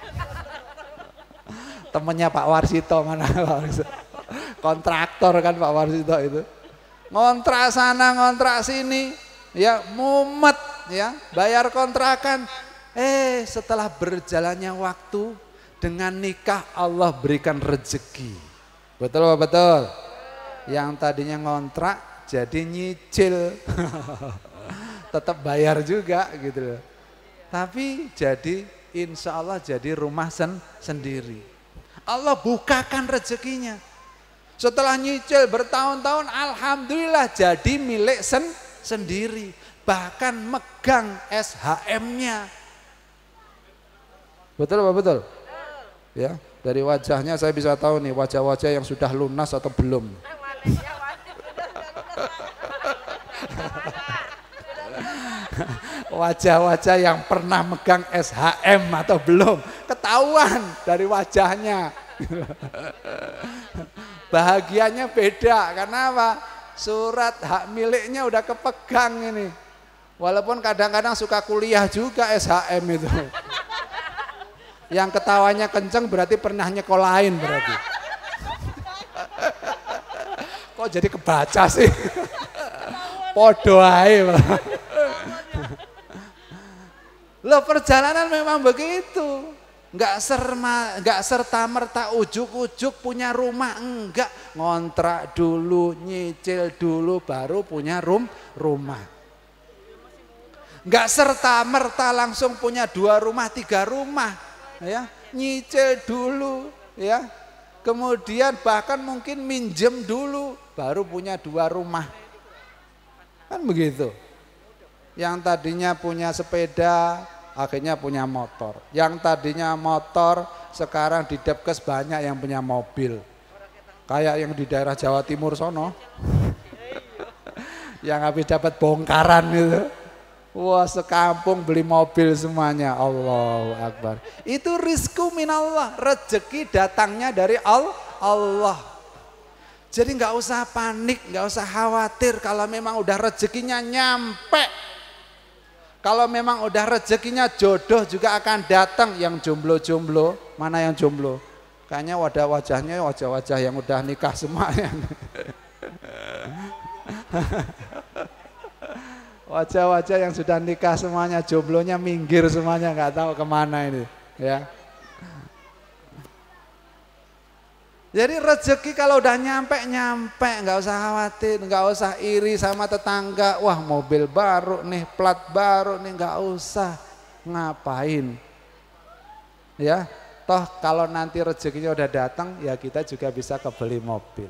Temennya Pak Warsito, mana Pak Warsito? Kontraktor kan Pak Warsito itu, ngontrak sana ngontrak sini, ya mumet ya, bayar kontrakan. Eh setelah berjalannya waktu dengan nikah Allah berikan rezeki. Betul apa betul? Yang tadinya ngontrak jadi nyicil, tetap bayar juga gitu loh. Tapi jadi insya Allah jadi rumah sen sendiri. Allah bukakan rezekinya. Setelah nyicil bertahun-tahun, alhamdulillah jadi milik sen sendiri. Bahkan megang S H M-nya. Betul apa betul? Ya, dari wajahnya saya bisa tahu nih wajah-wajah yang sudah lunas atau belum. Wajah-wajah yang pernah megang S H M atau belum, ketahuan dari wajahnya. Bahagianya beda, karena apa? Surat hak miliknya udah kepegang ini. Walaupun kadang-kadang suka kuliah juga S H M itu. Yang ketawanya kenceng berarti pernah nyekolahin berarti. Kok jadi kebaca sih? Podo ae. Loh perjalanan memang begitu. Enggak serma, enggak serta merta ujuk-ujuk punya rumah, enggak. Ngontrak dulu, nyicil dulu baru punya rum, rumah. Enggak serta merta langsung punya dua rumah, tiga rumah, ya. Nyicil dulu, ya. Kemudian bahkan mungkin minjem dulu baru punya dua rumah. Kan begitu. Yang tadinya punya sepeda akhirnya punya motor. Yang tadinya motor sekarang di Depkes banyak yang punya mobil. Kayak yang di daerah Jawa Timur sono. Yang habis dapat bongkaran itu. Wah, sekampung beli mobil semuanya. Allahu Akbar. Itu rizku minallah, rezeki datangnya dari Allah. Jadi nggak usah panik, nggak usah khawatir kalau memang udah rezekinya nyampe. Kalau memang udah rezekinya jodoh juga akan datang. Yang jomblo-jomblo, mana yang jomblo? Kayaknya wajah-wajahnya wajah-wajah yang udah nikah semuanya. Wajah-wajah yang sudah nikah semuanya, jomblonya minggir semuanya, nggak tahu kemana ini, ya. Jadi rezeki kalau udah nyampe nyampe, nggak usah khawatir, nggak usah iri sama tetangga. Wah mobil baru nih, plat baru nih, nggak usah. Ngapain? Ya, toh kalau nanti rezekinya udah datang, ya kita juga bisa kebeli mobil.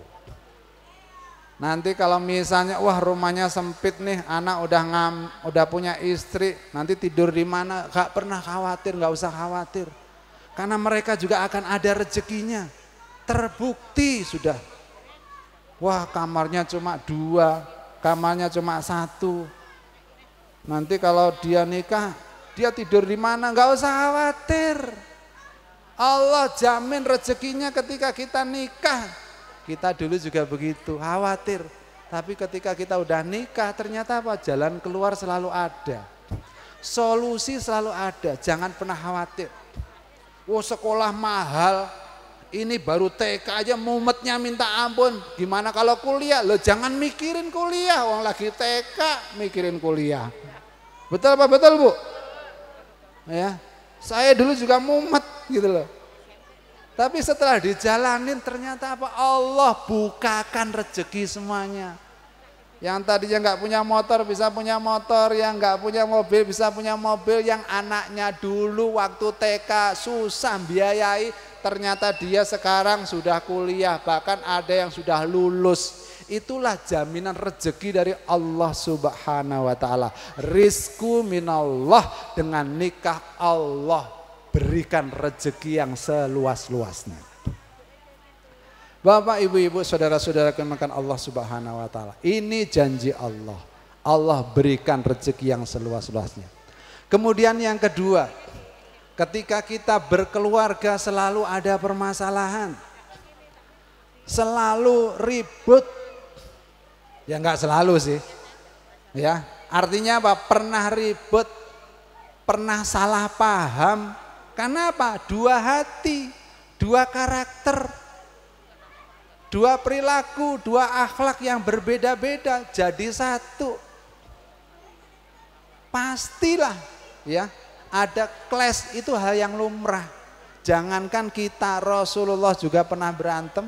Nanti kalau misalnya, wah rumahnya sempit nih, anak udah ngam, udah punya istri, nanti tidur di mana? Gak pernah khawatir, nggak usah khawatir, karena mereka juga akan ada rezekinya. Terbukti sudah, wah kamarnya cuma dua, kamarnya cuma satu. Nanti kalau dia nikah, dia tidur di mana? Nggak usah khawatir. Allah jamin rezekinya ketika kita nikah. Kita dulu juga begitu, khawatir. Tapi ketika kita udah nikah, ternyata apa? Jalan keluar selalu ada, solusi selalu ada. Jangan pernah khawatir. Wah sekolah mahal. Ini baru T K aja mumetnya minta ampun. Gimana kalau kuliah? Lo jangan mikirin kuliah, orang lagi T K mikirin kuliah. Betul apa betul Bu? Ya, saya dulu juga mumet gitu loh. Tapi setelah dijalanin ternyata apa? Allah bukakan rezeki semuanya. Yang tadinya nggak punya motor bisa punya motor, yang nggak punya mobil bisa punya mobil, yang anaknya dulu waktu T K susah biayai, ternyata dia sekarang sudah kuliah, bahkan ada yang sudah lulus. Itulah jaminan rezeki dari Allah Subhanahu wa taala. Rizku minallah, dengan nikah Allah berikan rezeki yang seluas-luasnya. Bapak, ibu-ibu, saudara-saudara kemakan Allah Subhanahu wa taala. Ini janji Allah. Allah berikan rezeki yang seluas-luasnya. Kemudian yang kedua, ketika kita berkeluarga selalu ada permasalahan. Selalu ribut. Ya enggak selalu sih. Ya, artinya apa? Pernah ribut, pernah salah paham. Karena apa? Dua hati, dua karakter, dua perilaku, dua akhlak yang berbeda-beda jadi satu. Pastilah ya, ada clash, itu hal yang lumrah. Jangankan kita, Rasulullah juga pernah berantem.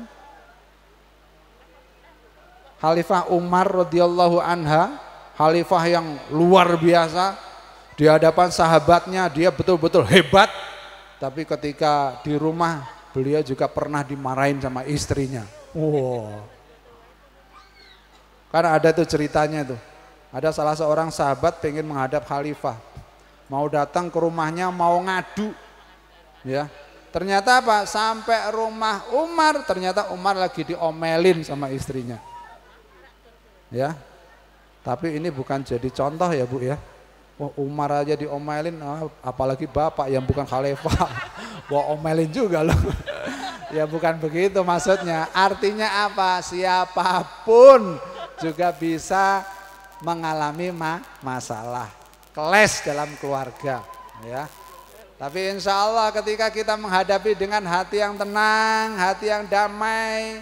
Khalifah Umar radhiyallahu anha, khalifah yang luar biasa, di hadapan sahabatnya dia betul-betul hebat, tapi ketika di rumah beliau juga pernah dimarahin sama istrinya. Wow. Karena ada tuh ceritanya tuh, ada salah seorang sahabat pengen menghadap khalifah, mau datang ke rumahnya mau ngadu, ya. Ternyata apa? Sampai rumah Umar, ternyata Umar lagi diomelin sama istrinya, ya. Tapi ini bukan jadi contoh ya Bu ya. Wah Umar aja diomelin, apalagi bapak yang bukan khalifah, wah omelin juga loh. Ya bukan begitu maksudnya. Artinya apa? Siapapun juga bisa mengalami ma masalah, clash dalam keluarga, ya. Tapi insya Allah ketika kita menghadapi dengan hati yang tenang, hati yang damai,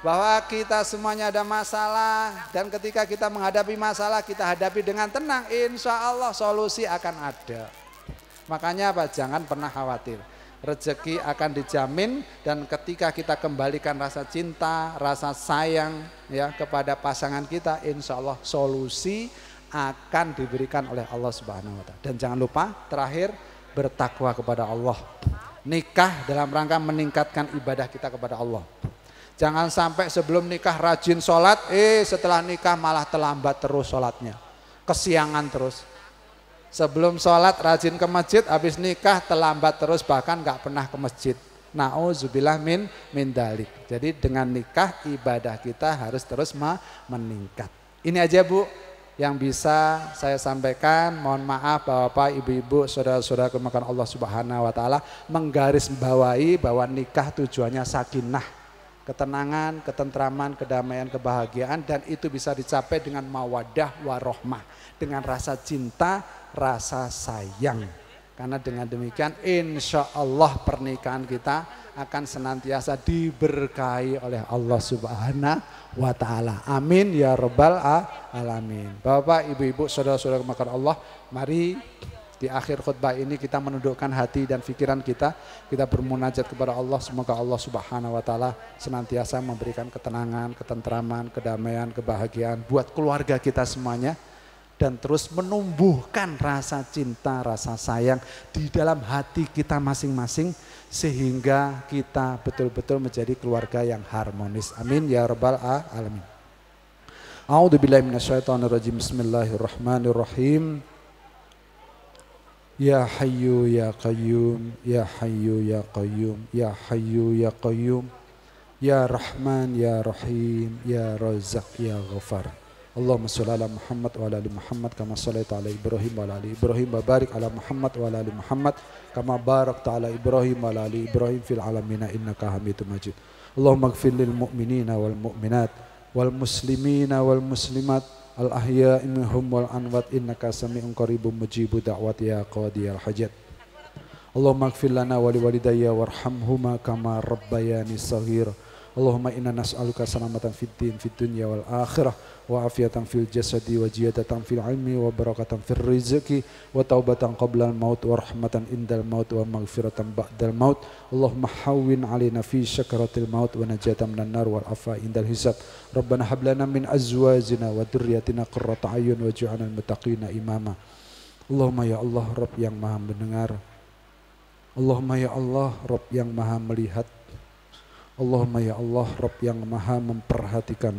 bahwa kita semuanya ada masalah, dan ketika kita menghadapi masalah kita hadapi dengan tenang, insya Allah solusi akan ada. Makanya apa? Jangan pernah khawatir, rezeki akan dijamin, dan ketika kita kembalikan rasa cinta, rasa sayang ya kepada pasangan kita, insya Allah solusi akan diberikan oleh Allah Subhanahu wa Ta'ala. Dan jangan lupa terakhir, bertakwa kepada Allah. Nikah dalam rangka meningkatkan ibadah kita kepada Allah. Jangan sampai sebelum nikah rajin sholat, eh setelah nikah malah terlambat terus sholatnya, kesiangan terus. Sebelum sholat rajin ke masjid, habis nikah terlambat terus, bahkan nggak pernah ke masjid. Nauzubillah min min dalik. Jadi dengan nikah ibadah kita harus terus meningkat. Ini aja Bu yang bisa saya sampaikan. Mohon maaf Bapak, Ibu-ibu, saudara-saudara kemakan Allah Subhanahu wa Ta'ala, menggarisbawahi bahwa nikah tujuannya sakinah, ketenangan, ketentraman, kedamaian, kebahagiaan, dan itu bisa dicapai dengan mawaddah warohmah, dengan rasa cinta, rasa sayang. Karena dengan demikian insya Allah pernikahan kita akan senantiasa diberkahi oleh Allah Subhanahu wa Ta'ala. Amin ya rabbal alamin. Bapak, Ibu-ibu, saudara-saudara kemakan Allah, mari di akhir khutbah ini kita menundukkan hati dan pikiran kita, kita bermunajat kepada Allah. Semoga Allah Subhanahu wa Ta'ala senantiasa memberikan ketenangan, ketentraman, kedamaian, kebahagiaan buat keluarga kita semuanya, dan terus menumbuhkan rasa cinta, rasa sayang di dalam hati kita masing-masing, sehingga kita betul-betul menjadi keluarga yang harmonis. Amin ya rabbal alamin. A'udzubillahi minasyaitonirrajim. Bismillahirrahmanirrahim. Ya Hayyu ya Qayyum, Ya Hayyu ya Qayyum, Ya Hayyu ya Qayyum, Ya Rahman ya Rahim, Ya Razzaq ya Ghafar. Allahumma sholli ala Muhammad wa ala ali Muhammad kama shallaita ala Ibrahim wa ala ali Ibrahim, wa barik ala Muhammad wa ala ali Muhammad kama barakta ala Ibrahim wa ala ali Ibrahim fil alamin innaka Hamidum Majid. Allahumma ighfir lil mu'minina wal mu'minat wal muslimina wal muslimat al ahya'i minhum wal amwat innaka sami'un qaribun mujibud da'wati ya qadiyal hajat. Allahumma ighfir lana wa liwalidayya warhamhuma kama rabbayani shaghira. Allahumma inna nas'aluka salamatan fid din fid dunya wal akhirah, wa afiatan fil jasadi, wa ziyadatan fil ilmi, wa barakatan fil rizqi, wa taubatan qabla al maut, wa rahmatan indal maut, wa maghfiratan ba'dal maut. Allahumma hawwin alaina fi syakaratil maut, wa najatan minan nar, wal afa indal hisab. Rabbana hab lana min azwajina wa dhurriyyatina qurrata a'yun waj'alna lil muttaqina imama. Allahumma ya Allah, Rabb yang Maha mendengar. Allahumma ya Allah, Rabb yang Maha melihat. Allahumma ya Allah, Rabb yang Maha memperhatikan.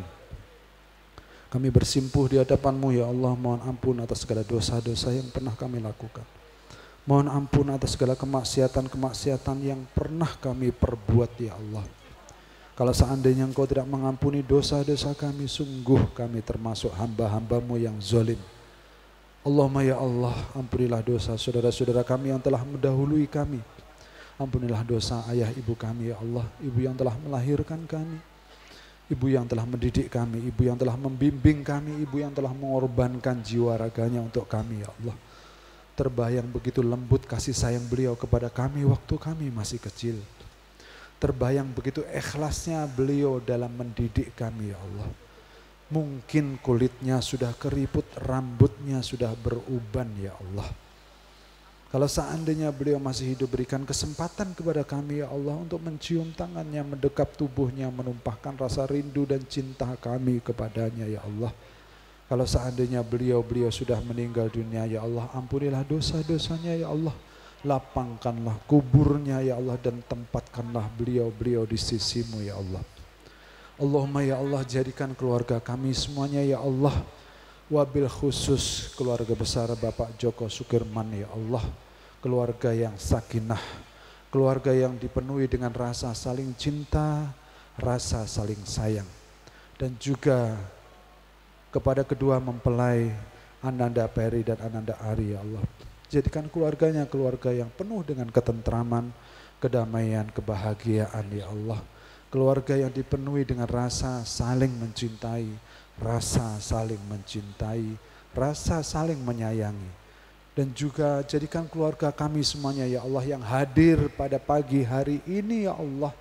Kami bersimpuh di hadapan-Mu ya Allah, mohon ampun atas segala dosa-dosa yang pernah kami lakukan. Mohon ampun atas segala kemaksiatan-kemaksiatan yang pernah kami perbuat ya Allah. Kalau seandainya Engkau tidak mengampuni dosa-dosa kami, sungguh kami termasuk hamba-hamba-Mu yang zalim. Allahumma ya Allah, ampunilah dosa saudara-saudara kami yang telah mendahului kami. Ampunilah dosa ayah ibu kami ya Allah, ibu yang telah melahirkan kami, ibu yang telah mendidik kami, ibu yang telah membimbing kami, ibu yang telah mengorbankan jiwa raganya untuk kami ya Allah. Terbayang begitu lembut kasih sayang beliau kepada kami waktu kami masih kecil. Terbayang begitu ikhlasnya beliau dalam mendidik kami ya Allah. Mungkin kulitnya sudah keriput, rambutnya sudah beruban ya Allah. Kalau seandainya beliau masih hidup, berikan kesempatan kepada kami ya Allah untuk mencium tangannya, mendekap tubuhnya, menumpahkan rasa rindu dan cinta kami kepadanya ya Allah. Kalau seandainya beliau-beliau sudah meninggal dunia ya Allah, ampunilah dosa-dosanya ya Allah. Lapangkanlah kuburnya ya Allah, dan tempatkanlah beliau-beliau di sisi-Mu ya Allah. Allahumma ya Allah, jadikan keluarga kami semuanya ya Allah, wabil khusus keluarga besar Bapak Joko Sukirman ya Allah, keluarga yang sakinah, keluarga yang dipenuhi dengan rasa saling cinta, rasa saling sayang. Dan juga kepada kedua mempelai Ananda Peri dan Ananda Ari ya Allah, jadikan keluarganya keluarga yang penuh dengan ketentraman, kedamaian, kebahagiaan ya Allah. Keluarga yang dipenuhi dengan rasa saling mencintai, rasa saling mencintai, rasa saling menyayangi. Dan juga jadikan keluarga kami semuanya ya Allah yang hadir pada pagi hari ini ya Allah,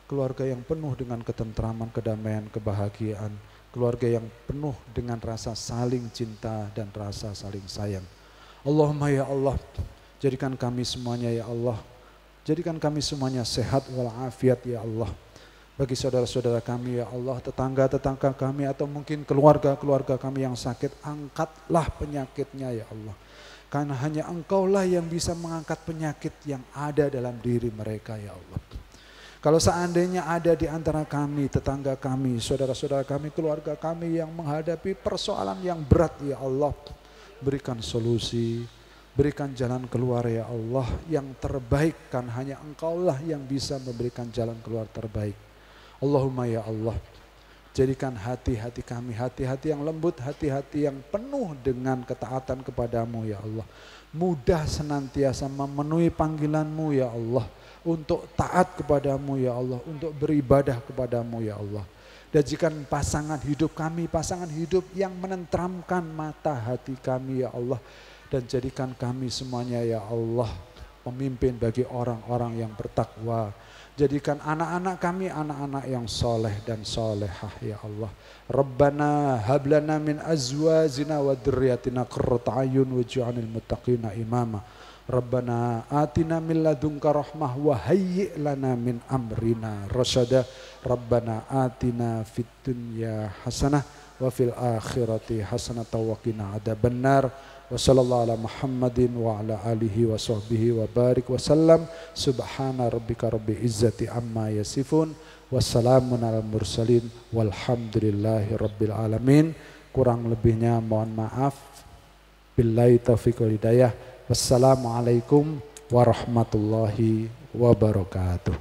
keluarga yang penuh dengan ketentraman, kedamaian, kebahagiaan, keluarga yang penuh dengan rasa saling cinta dan rasa saling sayang. Allahumma ya Allah, jadikan kami semuanya ya Allah, jadikan kami semuanya sehat walafiat ya Allah. Bagi saudara-saudara kami ya Allah, tetangga-tetangga kami atau mungkin keluarga-keluarga kami yang sakit, angkatlah penyakitnya ya Allah. Karena hanya Engkaulah yang bisa mengangkat penyakit yang ada dalam diri mereka ya Allah. Kalau seandainya ada di antara kami, tetangga kami, saudara-saudara kami, keluarga kami yang menghadapi persoalan yang berat ya Allah, berikan solusi, berikan jalan keluar ya Allah yang terbaik, kan hanya Engkaulah yang bisa memberikan jalan keluar terbaik. Allahumma ya Allah, jadikan hati-hati kami hati-hati yang lembut, hati-hati yang penuh dengan ketaatan kepadamu ya Allah. Mudah senantiasa memenuhi panggilanmu ya Allah, untuk taat kepadamu ya Allah, untuk beribadah kepadamu ya Allah. Dan jika pasangan hidup kami, pasangan hidup yang menenteramkan mata hati kami ya Allah. Dan jadikan kami semuanya ya Allah pemimpin bagi orang-orang yang bertakwa. Jadikan anak-anak kami anak-anak yang soleh dan solehah ya Allah. Rabbana hablana min azwajina wa dzurriyyatina qurrata a'yun waj'alnal muttaqina imama. Rabbana atina min ladunka rahmah wa hayyi' lana min amrina rasyada. Rabbana atina fid dunya hasanah wa fil akhirati hasanah wa qina adzabannar. Wa sallallahu ala Muhammadin wa ala alihi wa sahbihi wa barik wa sallam. Subhana rabbika rabbil izzati amma yasifun. Wassalamun ala mursalin walhamdulillahi rabbil alamin. Kurang lebihnya mohon maaf. Billahi taufiq wal hidayah. Wassalamualaikum warahmatullahi wabarakatuh.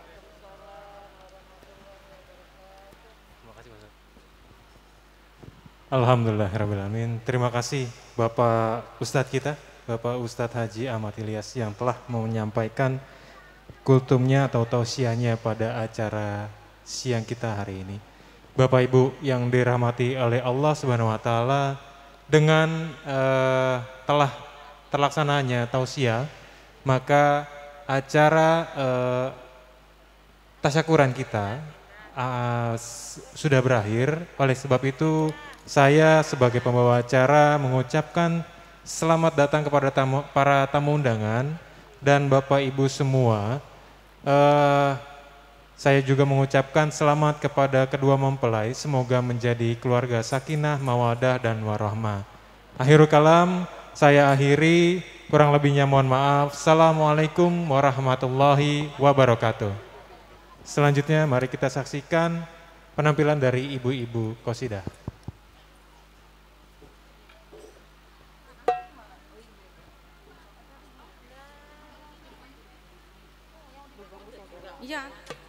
Alhamdulillahirrahmanirrahim. Terima kasih Bapak Ustadz kita, Bapak Ustadz Haji Ahmad Ilyas yang telah menyampaikan kultumnya atau tausiahnya pada acara siang kita hari ini. Bapak Ibu yang dirahmati oleh Allah Subhanahu wa taala, dengan uh, telah terlaksananya tausiah, maka acara uh, tasyakuran kita uh, sudah berakhir. Oleh sebab itu saya sebagai pembawa acara mengucapkan selamat datang kepada tamu, para tamu undangan dan Bapak Ibu semua. Uh, saya juga mengucapkan selamat kepada kedua mempelai, semoga menjadi keluarga sakinah, mawadah dan warahmah. Akhirul kalam, saya akhiri, kurang lebihnya mohon maaf. Assalamualaikum warahmatullahi wabarakatuh. Selanjutnya mari kita saksikan penampilan dari ibu-ibu qasidah. Iya.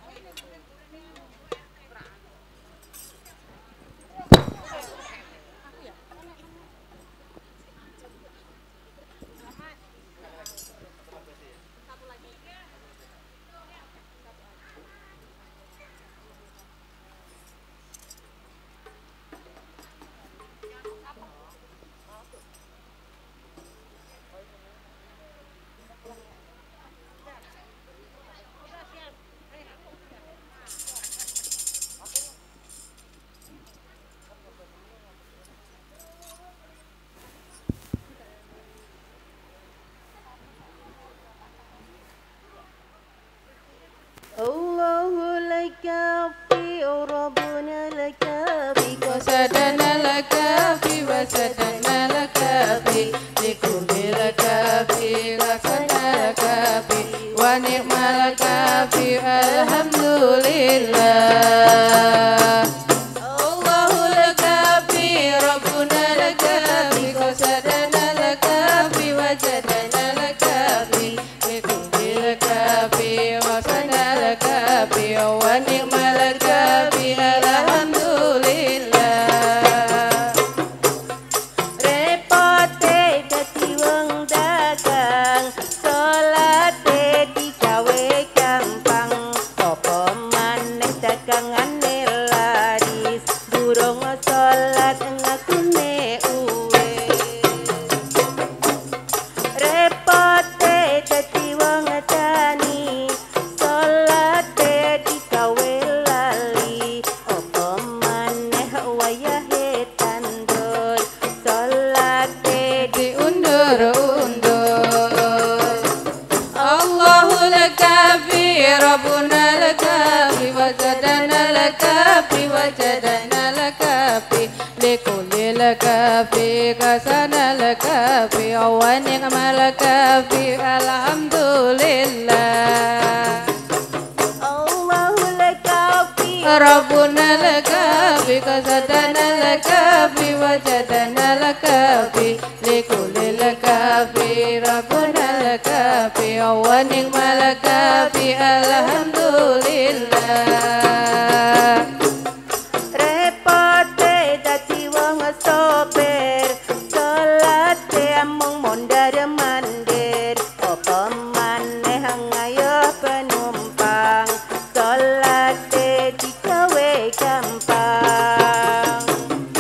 Allahu laka fi rabbuna laka fi wasadana laka fi wasadana laka fi likulli laka fi lakana laka fi wa ni'mal laka fi alhamdulillah. Allahu laka fi rabbuna laka fi wasadana laka fi wasadana laka fi likulli laka fi wasadana laka fi wa ni'mal laka fi alhamdulillah. repote dadi wong dagang, salate digawe gampang, apa maneh dagangane laris, durung salat ngakune uwe. Repote dadi wong tani, salate digawe kafi kasanal kafi wa ni'mal kafi alhamdulillah Allahul kafi Rabbuna al-kafi kasadana al-kafi wajadana al-kafi likulil kafi Rabbuna al-kafi wa ni'mal kafi alhamdulillah repote dadi wong sopir salate amung mondar mandir apa maneh ngayo penumpang salate digawe gampang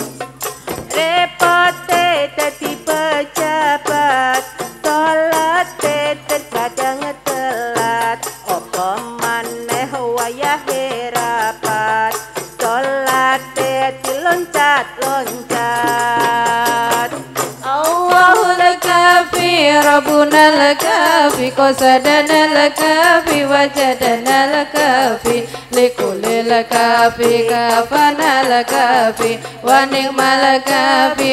repote dadi pejabat salate terkadang telat apa maneh wayahe rapat salate diloncat-loncat Allahul kafi Rabbuna al-kafi qasadana al-kafi wajadana al-kafi likulil kafi kafana al-kafi wa ni'mal kafi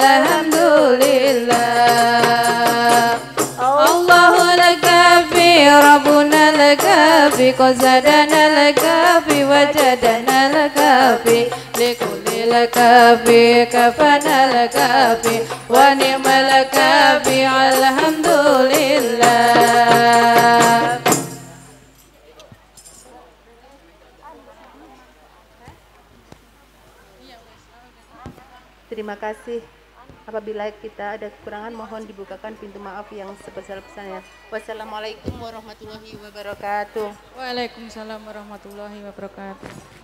alhamdulillah Allahul kafi Rabbuna al-kafi qasadana al-kafi wajadana al-kafi likulil kafi kafana al-kafi wa ni'mal kafi alhamdulillah Terima kasih. Apabila kita ada kekurangan mohon dibukakan pintu maaf yang sebesar-besarnya. Wassalamualaikum warahmatullahi wabarakatuh. Waalaikumsalam warahmatullahi wabarakatuh.